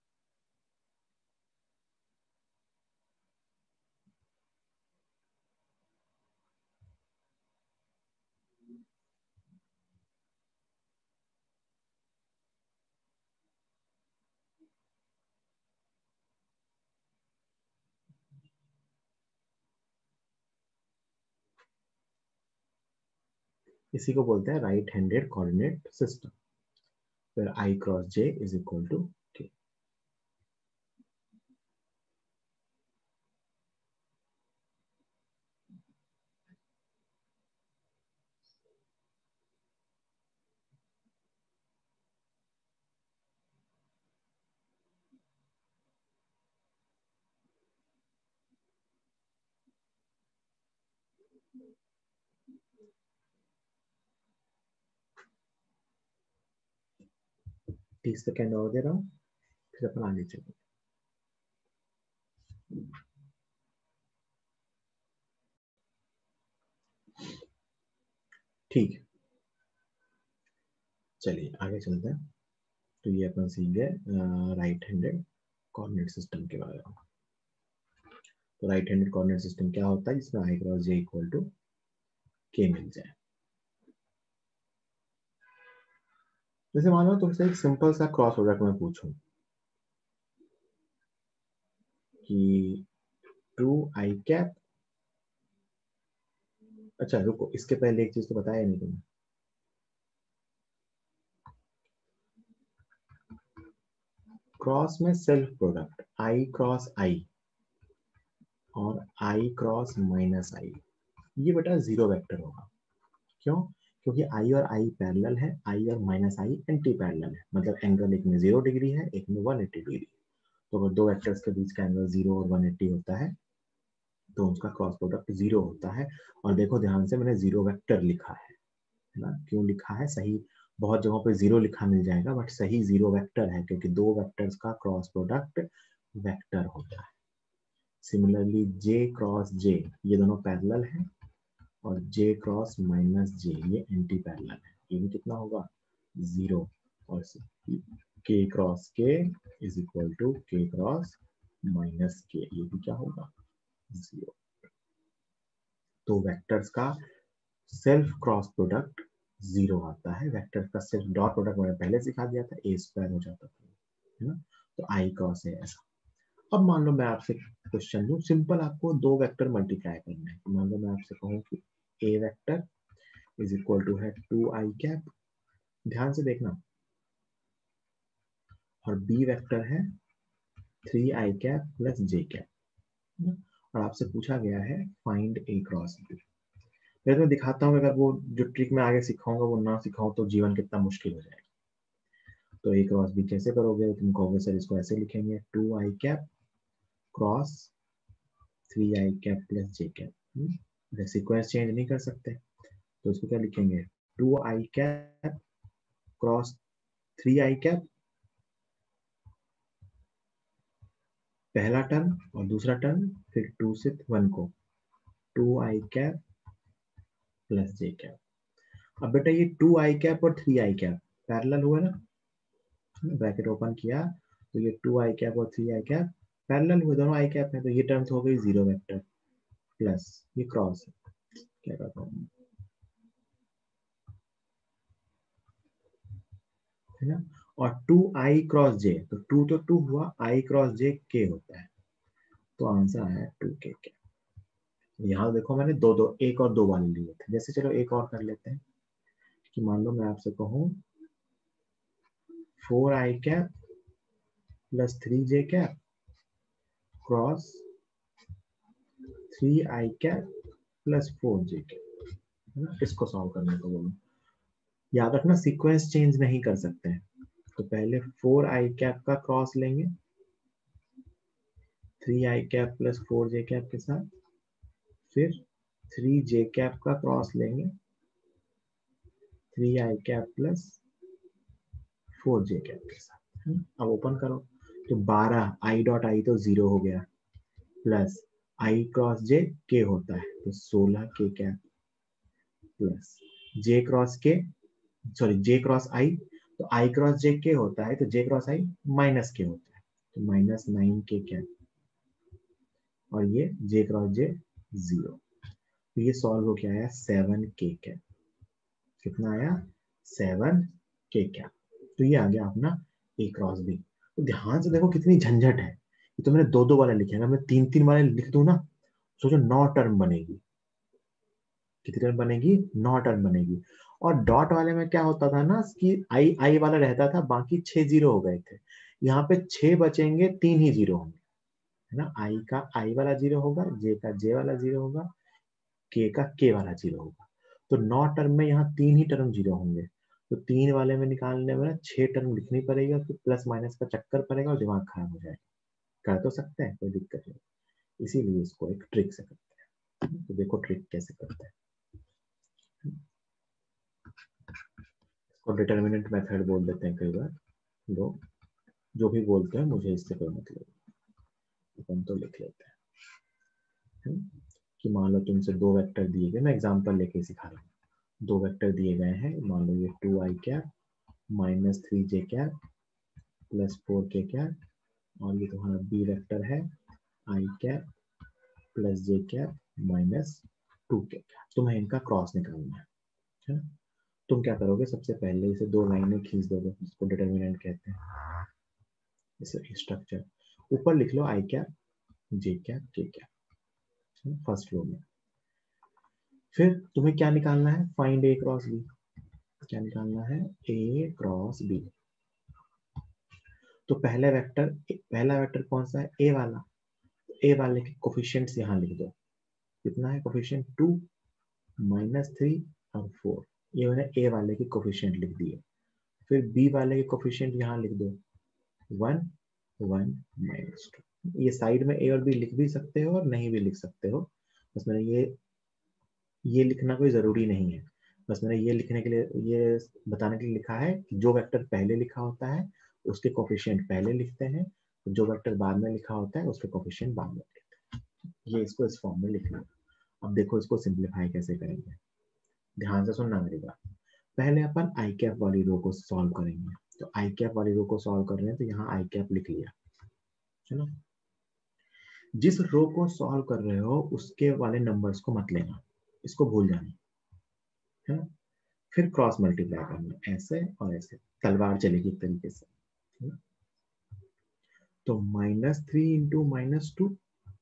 इसी को बोलते हैं राइट हैंडेड कोऑर्डिनेट सिस्टम, फिर I cross J is equal to K. तीस सेकेंड और दे रहा हूँ, फिर अपन आगे चलेंगे। ठीक है, चलिए आगे चलते हैं। तो ये अपन सीख गए राइट हैंडेड कोऑर्डिनेट सिस्टम के बारे में। तो राइट हैंडेड कोऑर्डिनेट सिस्टम क्या होता है, जिसमें I cross J equal to K मिल जाए। जैसे मान लो तुमसे एक सिंपल सा क्रॉस प्रोडक्ट में पूछूं कि टू आई कैप, अच्छा रुको, इसके पहले एक चीज तो बताया नहीं तुमने। क्रॉस में self product I cross I और आई क्रॉस माइनस आई, ये बेटा जीरो वेक्टर होगा। क्यों? क्योंकि आई और आई पैरेलल है, आई और माइनस आई एंटी पैरेलल है, मतलब एंगल एक में जीरो डिग्री है, एक में वन एट्टी डिग्री। तो अगर दो वेक्टर्स के बीच का एंगल जीरो और वन एट्टी होता है तो उसका क्रॉस प्रोडक्ट जीरो होता है। और देखो ध्यान से, मैंने जीरो वेक्टर लिखा है, है ना। क्यों लिखा है? सही, बहुत जगहों पे जीरो लिखा मिल जाएगा, बट सही जीरो वेक्टर है क्योंकि दो वेक्टर्स का क्रॉस प्रोडक्ट वेक्टर होता है। सिमिलरली जे क्रॉस जे, ये दोनों पैरेलल हैं, और जे क्रॉस माइनस जे ये एंटी पैरेलल है। ये भी कितना होगा? जीरो। और K cross K is equal to K cross minus K, ये भी क्या होगा? जीरो। तो वेक्टर्स का सेल्फ क्रॉस प्रोडक्ट जीरो आता है। वेक्टर का सिर्फ डॉट प्रोडक्ट मैंने पहले सिखा दिया था, ए स्क्वायर हो जाता था, है ना। तो आई क्रॉस है ऐसा। अब मान लो मैं आपसे क्वेश्चन दूं, सिंपल आपको दो वेक्टर मल्टीप्लाई करना है। मान लो मैं आपसे कहूँ कि A vector is equal to है टू आई कैप, ध्यान से देखना, और बी वेक्टर है three I cap plus J cap, और आपसे पूछा गया है फाइंड ए क्रॉस बी। मैं तुम्हें दिखाता हूँ, अगर वो जो ट्रिक मैं आगे सिखाऊंगा वो ना सिखाऊं तो जीवन कितना मुश्किल हो जाएगा। तो ए क्रॉस बी कैसे करोगे, तुम कहोगे सर इसको ऐसे लिखेंगे, two I cap cross three I cap plus J cap. Sequence change नहीं कर सकते तो इसको क्या लिखेंगे, two I cap cross three I cap, पहला टर्म और दूसरा टर्म, फिर टू से वन को टू आई कैप प्लस जे कैप। अब बेटा ये टू आई कैप और थ्री आई कैप पैरेलल हुआ ना, ब्रैकेट ओपन किया तो ये टू आई कैप और थ्री आई कैप पैरेलल हुए, दोनों आई कैप है, तो ये टर्म तो हो गई जीरो वेक्टर प्लस ये क्रॉस है, क्या करता हूँ, है ना। और टू आई क्रॉस जे, तो टू तो टू हुआ, आई क्रॉस जे के होता है, तो आंसर है टू के के। यहाँ देखो मैंने दो दो एक और दो वाले लिए थे, जैसे चलो एक और कर लेते हैं कि मान लो मैं आपसे कहूँ four I cap plus three J cap cross three I cap plus four J cap, है ना। इसको सॉल्व करने को बोलो, याद रखना सीक्वेंस चेंज नहीं कर सकते हैं। तो पहले फोर आई कैप का क्रॉस लेंगे three I cap plus four J cap के साथ, फिर थ्री जे कैप का क्रॉस लेंगे three I cap plus four J cap के साथ। अब ओपन करो तो बारह आई डॉट आई तो जीरो हो गया, प्लस आई क्रॉस जे के होता है तो सोलह K cap plus J cross K, sorry J cross I, तो आई क्रॉस जे के होता है तो जे क्रॉस आई माइनस के होता है तो माइनस नाइन के कैप, और ये जे क्रॉस जे जीरो, तो ये सॉल्व हो के आया सेवन के कैप। कितना आया, सेवन के कैप। तो ये आ गया अपना ए क्रॉस बी। तो ध्यान से देखो कितनी झंझट है, ये तो मैंने दो दो वाले लिखे, अगर मैं तीन तीन वाले लिख दूं ना, सोचो नौ टर्म बनेगी। कितनी टर्म बनेगी, नौ टर्म बनेगी। और डॉट वाले में क्या होता था ना कि आई आई वाला रहता था, बाकी छह जीरो हो गए थे, यहाँ पे छह बचेंगे, तीन ही जीरो होंगे, है ना। आई का आई वाला जीरो होगा, जे का जे वाला जीरो होगा, के का के वाला जीरो होगा। तो नौ टर्म में यहाँ तीन ही टर्म जीरो होंगे, तो तीन वाले में निकालने में छह टर्म लिखनी पड़ेगी, फिर प्लस माइनस का चक्कर पड़ेगा और दिमाग खराब हो जाएगा। कर तो सकते हैं, कोई दिक्कत नहीं, इसीलिए इसको एक ट्रिक से करते हैं। तो देखो ट्रिक कैसे करते हैं, इसको डिटर्मिनेंट मेथड बोल देते हैं कई बार लोग, जो भी बोलते हैं मुझे इससे कोई मतलब, अपन तो लिख लेते हैं कि मान लो तुमसे दो वेक्टर दिए गए, मैं एग्जांपल लेके सिखा रहा हूँ। दो वेक्टर दिए गए हैं, मान लो ये टू आई कैप माइनस थ्री जे cap plus four K cap, और ये तुम्हारा बी वेक्टर है I cap plus J cap minus two K cap. तुम्हें इनका क्रॉस निकालना है, है ना। तुम क्या करोगे, सबसे पहले इसे दो लाइनें खींच दोगे, इसको डिटर्मिनेंट कहते हैं, इसे स्ट्रक्चर ऊपर लिख लो I cap J cap K cap first row में। फिर तुम्हें क्या निकालना है, फाइंड ए क्रॉस बी। क्या निकालना है, ए क्रॉस बी। तो पहले वेक्टर, पहला वेक्टर कौन सा है, ए वाला, ए वाले के कोफिशिएंट्स यहाँ लिख दो। कितना है कोफिशिएंट, टू माइनस थ्री और फोर, ये मैंने ए वाले के कोफिशिएंट लिख दिए। फिर बी वाले के कोफिशिएंट यहाँ लिख दो, वन वन माइनस टू। ये साइड में ए और बी लिख भी सकते हो और नहीं भी लिख सकते हो, बस मैंने ये ये लिखना कोई जरूरी नहीं है, बस मैंने ये लिखने के लिए, ये बताने के लिए लिखा है कि जो वेक्टर पहले लिखा होता है उसके कोफिशिएंट पहले लिखते हैं, जो वेक्टर बाद में लिखा होता है उसके कोफिशिएंट बाद में लिखते हैं। ये इसको इस फॉर्म में लिख लो। अब देखो इसको सिंप्लीफाई कैसे करेंगे, ध्यान से सुनना मेरी बात। पहले अपन आई कैप वाली रो को सॉल्व करेंगे, तो आई कैप वाली रो को सॉल्व कर रहे हैं तो यहाँ आई कैप लिख लिया, चलो। जिस रो को सॉल्व कर रहे हो उसके वाले नंबर्स को मत लेना, इसको भूल जाना, है ना। फिर क्रॉस मल्टीप्लाई करना, ऐसे और ऐसे तलवार चलेगी एक तरीके से। तो minus three into minus two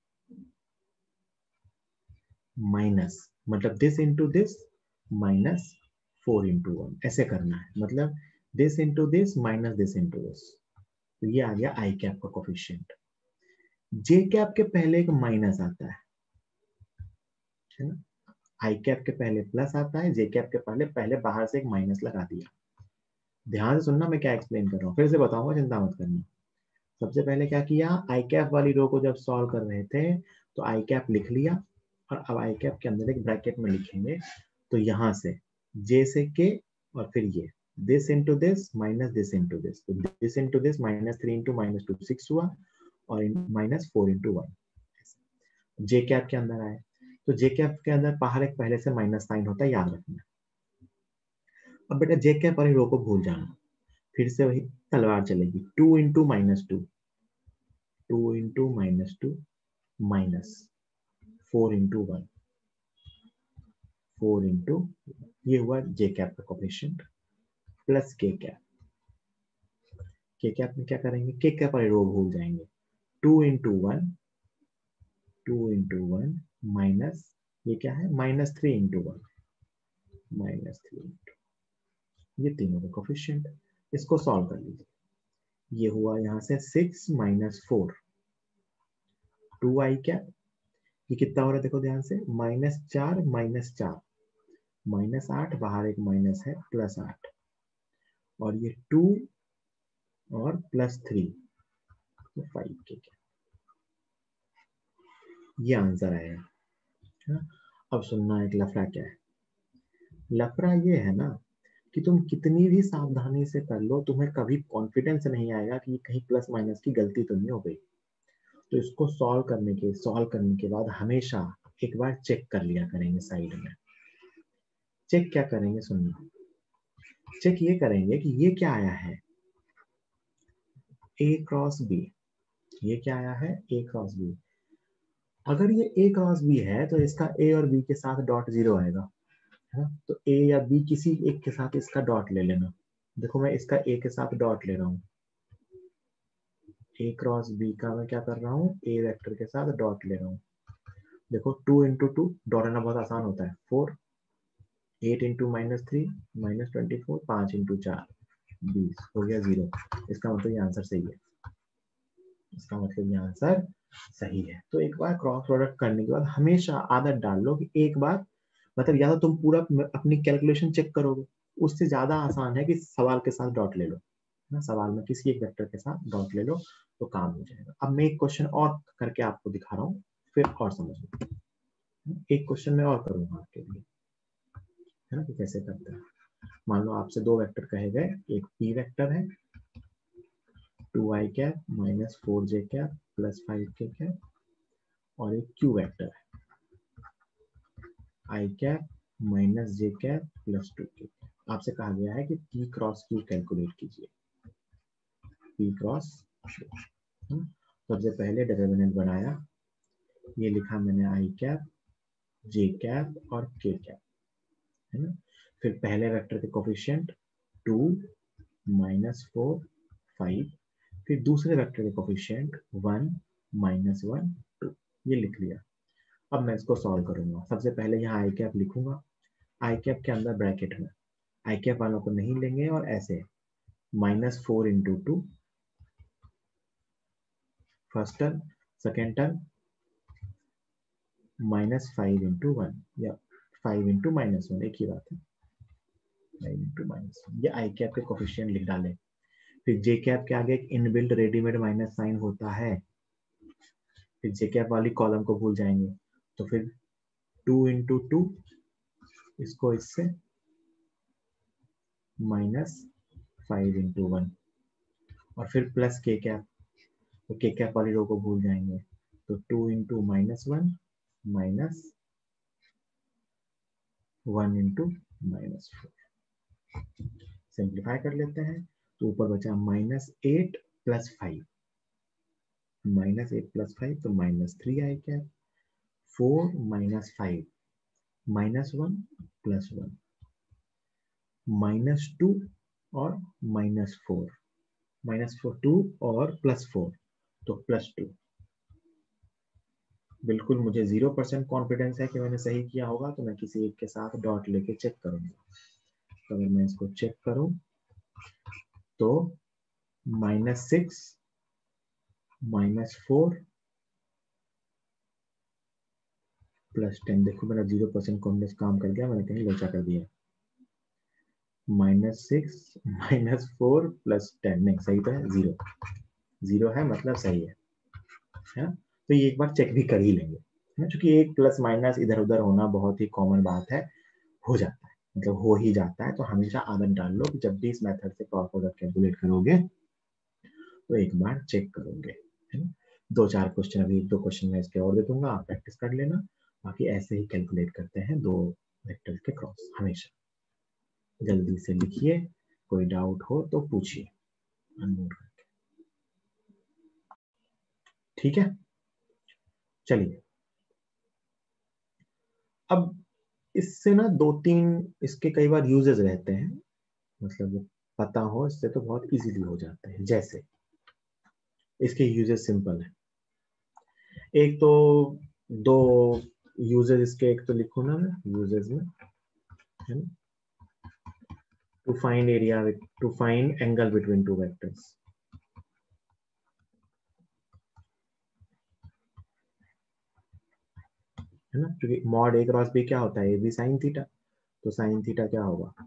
minus मतलब this into this minus four into one, ऐसे करना है। मतलब this into this minus this into this. तो ये आ गया आई कैप का कोफिशिएंट। जे कैप के पहले एक माइनस आता है, है ना? आई कैप के पहले प्लस आता है, जे कैप के पहले पहले बाहर से एक माइनस लगा दिया। ध्यान से सुनना मैं क्या एक्सप्लेन कर रहा हूँ, फिर से बताऊंगा, चिंता मत करना। सबसे पहले क्या किया, आई कैप वाली रो को जब सॉल्व कर रहे थे तो आई कैप लिख लिया, और अब आई कैप के अंदर एक ब्रैकेट में लिखेंगे। तो यहां से जे से के और फिर ये this into this minus this into this, तो this into this minus three into minus two six हुआ, और minus four into one J cap के अंदर आए। तो जे कैप के अंदर बाहर एक पहले से माइनस साइन होता है, याद रखना। अब बेटा जे कैप वाली रो को भूल जाना, फिर से वही तलवार चलेगी। Two into minus two, two into minus two minus four into one, four into ये हुआ जे कैप का coefficient plus K cap. K cap में क्या करेंगे, के कैप वाली रो भूल जाएंगे। Two into one, two into one minus ये क्या है, minus three into one, minus three into ये तीनों का कोफिशिएंट। इसको सॉल्व कर लीजिए। ये हुआ यहां से सिक्स माइनस फोर, टू आई कैप। ये कितना हो रहा है देखो ध्यान से, माइनस चार माइनस चार माइनस आठ, बाहर एक माइनस है, प्लस आठ, और ये टू और प्लस थ्री, तो फाइव के कैप। ये आंसर आएगा। अब सुनना एक लफड़ा क्या है। लफड़ा ये है ना कि तुम कितनी भी सावधानी से कर लो, तुम्हें कभी कॉन्फिडेंस नहीं आएगा कि कहीं प्लस माइनस की गलती तो नहीं हो गई। तो इसको सॉल्व करने के सॉल्व करने के बाद हमेशा एक बार चेक कर लिया करेंगे साइड में। चेक क्या करेंगे सुनना, चेक ये करेंगे कि ये क्या आया है, ए क्रॉस बी। ये क्या आया है, ए क्रॉस बी। अगर ये ए क्रॉस बी है तो इसका ए और बी के साथ डॉट जीरो आएगा, है ना? तो ए या बी किसी एक के साथ इसका डॉट ले लेना। देखो मैं इसका ए के साथ डॉट ले रहा हूँ, ए क्रॉस बी का मैं क्या कर रहा हूँ, ए वेक्टर के साथ डॉट ले रहा हूँ। देखो टू इंटू टू डॉट लेना बहुत आसान होता है, four, eight into minus three minus twenty four, पांच इंटू चार बीस, हो गया जीरो। इसका मतलब ये आंसर सही है, इसका मतलब ये आंसर सही है। तो एक बार क्रॉस प्रोडक्ट करने के बाद हमेशा आदत डाल लो कि एक बार, मतलब या तो तुम पूरा अपनी कैलकुलेशन चेक करोगे, उससे ज्यादा आसान है कि सवाल के साथ डॉट ले लो ना, सवाल में किसी एक वेक्टर के साथ डॉट ले लो तो काम हो जाएगा। अब मैं एक क्वेश्चन और करके आपको दिखा रहा हूँ, फिर और समझ लो। एक क्वेश्चन मैं और करूंगा आपके लिए, है ना, कि कैसे करते हैं। मान लो आपसे दो वेक्टर कहे गए, एक पी वेक्टर है टू आई cap minus four J cap plus five K cap, और एक क्यू वेक्टर है I cap minus J cap plus two K cap. आपसे कहा गया है कि पी क्रॉस क्यू कैलकुलेट कीजिए, पी क्रॉस क्यू। सबसे पहले डिटरमिनेंट बनाया, ये लिखा मैंने आई कैप जे कैप और के कैप, है ना। फिर पहले वेक्टर के coefficient two minus four five, फिर दूसरे वेक्टर के coefficient one minus one two, ये लिख लिया। अब मैं इसको सॉल्व करूंगा। सबसे पहले यहाँ आई कैप लिखूंगा, आई कैप के अंदर ब्रैकेट में आई कैप वालों को नहीं लेंगे, और ऐसे minus four into two first term, second term minus five into one, या फाइव इंटू माइनस वन, एक ही बात है, फाइव इंटू माइनस वन। ये आई कैप के कोफिशिएंट लिख डाले। फिर जे कैप के आगे एक इनबिल्ट रेडीमेड माइनस साइन होता है, फिर जे कैप वाली कॉलम को भूल जाएंगे। तो फिर टू इंटू टू, इसको इससे माइनस फाइव इंटू वन, और फिर प्लस के कैप, तो के कैप वाली रो को भूल जाएंगे। तो two into minus one minus one into minus four. Simplify कर लेते हैं, तो ऊपर बचा minus eight plus five, minus eight plus five तो minus three I cap, four minus five minus one plus one, minus two और minus four, minus four two और प्लस फोर, तो प्लस टू। बिल्कुल मुझे जीरो परसेंट कॉन्फिडेंस है कि मैंने सही किया होगा, तो मैं किसी एक के साथ डॉट लेके चेक करूंगा। तो अगर मैं इसको चेक करूं तो minus six, minus four plus ten, देखो मेरा जीरो परसेंट कॉन्फिडेंस काम कर गया, मैंने कहीं लोचा कर दिया। Minus six minus four plus ten, नहीं सही तो है, जीरो, जीरो है मतलब सही है, है ना? तो ये एक बार चेक भी कर ही लेंगे, है ना? क्योंकि एक प्लस माइनस इधर उधर होना बहुत ही कॉमन बात है, हो जाता है, मतलब हो ही जाता है। तो हमेशा आदत डाल लो कि जब भी इस मेथड से क्रॉस प्रोडक्ट कैलकुलेट करोगे तो एक बार चेक करोगे, है ना? दो चार क्वेश्चन, अभी एक दो क्वेश्चन मैं इसके और दे दूंगा, आप प्रैक्टिस कर लेना। बाकी ऐसे ही कैलकुलेट करते हैं दो वेक्टर के क्रॉस हमेशा। जल्दी से लिखिए, कोई डाउट हो तो पूछिए अनम्यूट करके, ठीक है? चलिए, अब इससे ना दो तीन इसके कई बार यूजेस रहते हैं, मतलब पता हो इससे तो बहुत इजीली हो जाते हैं। जैसे इसके यूजेस सिंपल है, एक तो दो यूजेस इसके, एक तो लिखूं ना मैं यूजेस में, है ना? To find area, to find angle between two vectors, है ना? क्योंकि मॉड ए क्रॉस बी क्या होता है, ए बी साइन थीटा, तो साइन थीटा क्या होगा,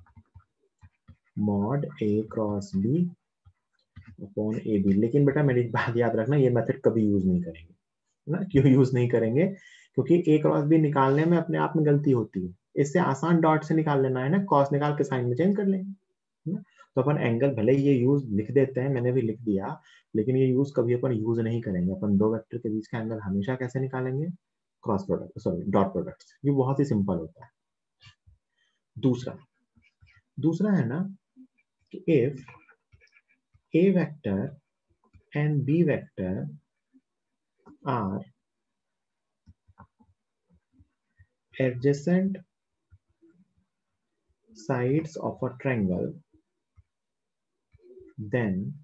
mod A cross B upon A B. लेकिन बेटा मेरी बात याद रखना, ये मेथड कभी यूज नहीं करेंगे, है ना? क्यों यूज नहीं करेंगे? क्योंकि ए क्रॉस बी निकालने में अपने आप में गलती होती है, इससे आसान डॉट से निकाल लेना है ना, कॉस निकाल के साइन में चेंज कर लेंगे, है ना? तो अपन एंगल भले ही ये यूज लिख देते हैं, मैंने भी लिख दिया, लेकिन ये यूज कभी अपन यूज नहीं करेंगे। अपन दो वेक्टर के बीच का एंगल हमेशा कैसे निकालेंगे, cross product, sorry dot product. ये बहुत ही सिंपल होता है। दूसरा दूसरा है ना कि if A vector and B vector are adjacent sides of a triangle, then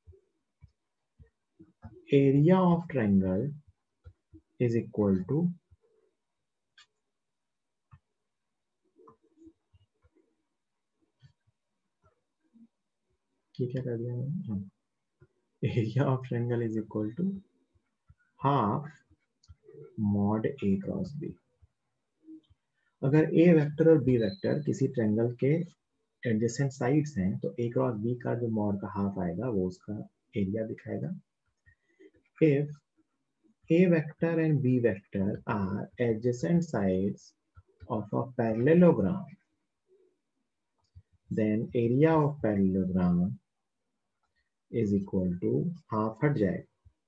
area of triangle is equal to ये क्या कर दिया मैंने, area of triangle is equal to half mod A cross B. अगर ए वेक्टर और बी वेक्टर किसी ट्रायंगल के एडजेसेंट साइड्स हैं तो ए क्रॉस बी का जो मॉड का हाफ आएगा वो उसका एरिया दिखाएगा। If a vector and b vector are adjacent sides of a parallelogram, then area of parallelogram is equal to half, हट जाएगा,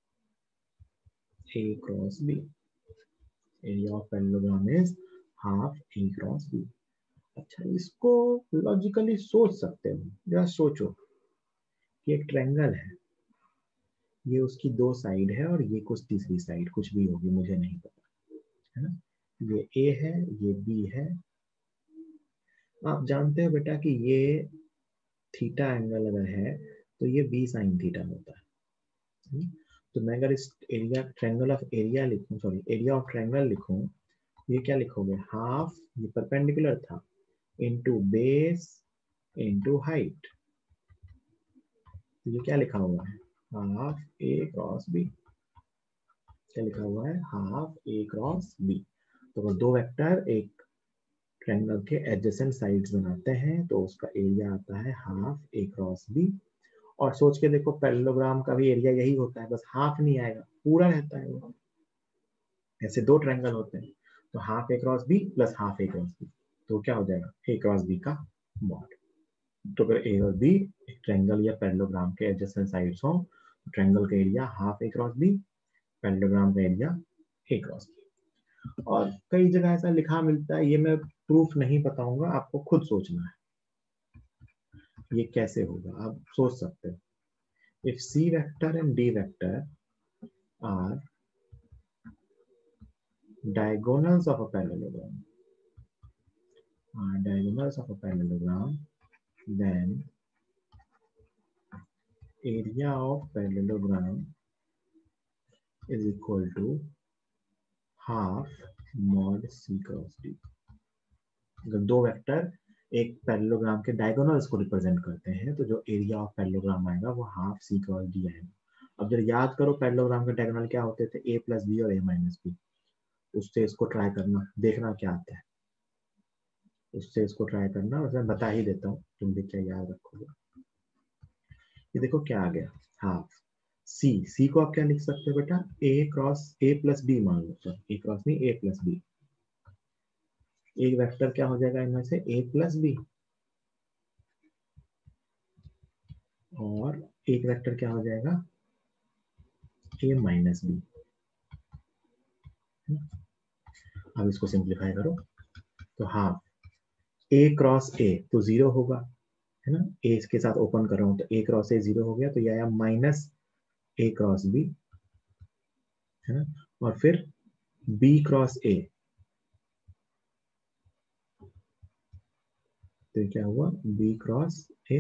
a cross b, area of parallelogram is half a cross b। अच्छा, इसको लॉजिकली सोच सकते हो, जरा सोचो कि एक ट्रायंगल है, ये उसकी दो साइड है और ये कुछ तीसरी साइड कुछ भी होगी मुझे नहीं पता, है ना? ये ए है, ये बी है। आप जानते हो बेटा कि ये थीटा एंगल अगर है तो ये बी साइन थीटा होता है। तो मैं अगर इस एरिया ट्रायंगल ऑफ एरिया लिखूं, सॉरी एरिया ऑफ ट्रायंगल लिखूं, ये क्या लिखोगे, हाफ, ये परपेंडिकुलर था, इनटू बेस इनटू हाइट। ये क्या लिखा हुआ है, हाफ ए क्रॉस बी। क्या लिखा हुआ है, हाफ ए क्रॉस बी। तो अगर दो वेक्टर एक ट्रायंगल के एडजेसेंट साइड्स बनाते हैं तो उसका एरिया आता है हाफ ए क्रॉस बी। और सोच के देखो, पैरेललोग्राम का भी एरिया यही होता है, बस हाफ नहीं आएगा, पूरा रहता है वो। ऐसे दो ट्रायंगल होते हैं तो half A cross B plus half A cross B, तो क्या हो जाएगा, ए क्रॉस बी का मॉड। तो अगर ए और बी एक ट्रायंगल या पैरेललोग्राम के एडजेसेंट साइड्स हो तो ट्रायंगल का area half A cross B, parallelogram का एरिया ए क्रॉस बी। और कई जगह ऐसा लिखा मिलता है, ये मैं प्रूफ नहीं बताऊंगा, आपको खुद सोचना है ये कैसे होगा, आप सोच सकते हो। If C vector and D vector are diagonals of a parallelogram, are diagonals of a parallelogram, then area of parallelogram is equal to half mod c cross d. अगर दो वेक्टर एक पैरेललोग्राम के डायगोनल्स को रिप्रेजेंट करते हैं तो जो एरिया ऑफ पैरेललोग्राम आएगा वो हाफ सी क्रॉस डी आएगा। अब जब याद करो पैरेललोग्राम के डायगोनल क्या होते थे, ए प्लस बी और ए माइनस बी। उससे इसको ट्राई करना, देखना क्या आता है, उससे इसको ट्राई करना। और मैं बता ही देता हूँ, तुम भी क्या याद रखोगे। ये देखो क्या आ गया, हाफ सी। सी को आप क्या लिख सकते हो बेटा, A cross A plus B मान लो, तो ए क्रॉस नहीं ए प्लस बी। एक वेक्टर क्या हो जाएगा इनमें से, ए प्लस बी, और एक वेक्टर क्या हो जाएगा, ए माइनस बी। अब इसको सिंप्लीफाई करो तो हाफ ए क्रॉस ए तो जीरो होगा, है ना। ए के साथ ओपन कर रहा हूं तो ए क्रॉस ए जीरो हो गया, तो ये आया माइनस ए क्रॉस बी, है ना। और फिर बी क्रॉस ए, तो क्या हुआ, बी क्रॉस ए,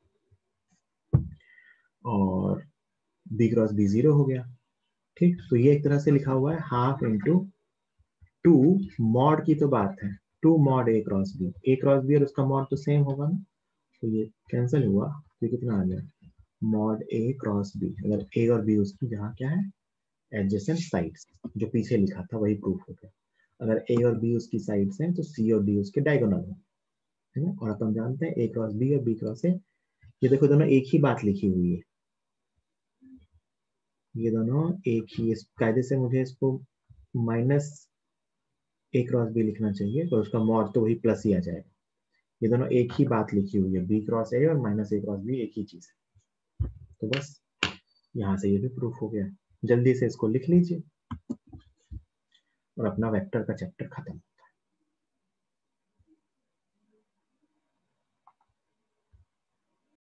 और बी क्रॉस बी जीरो हो गया। ठीक, तो ये एक तरह से लिखा हुआ है हाफ इंटू टू मॉड की तो बात है, two mod A cross B. A cross B और उसका मॉड तो सेम होगा ना, तो ये कैंसिल हुआ, तो कितना आ गया, मॉड ए क्रॉस बी। अगर ए और बी उसकी जहाँ क्या है, एडजेसेंट साइड्स, जो पीछे लिखा था वही प्रूफ हो गया। अगर ए और बी उसकी साइड्स हैं तो सी और डी उसके डायगोनल है ना। और अपन जानते हैं ए क्रॉस बी और बी क्रॉस ए, ये देखो दोनों एक ही बात लिखी हुई है, ये दोनों एक ही। इस कायदे से मुझे इसको माइनस ए क्रॉस बी लिखना चाहिए, और उसका मॉड तो वही प्लस ही आ जाएगा। ये दोनों एक ही बात लिखी हुई है, बी क्रॉस ए और माइनस ए क्रॉस बी एक ही चीज है। तो बस यहाँ से ये भी प्रूफ हो गया। जल्दी से इसको लिख लीजिए और अपना वेक्टर का चैप्टर खत्म।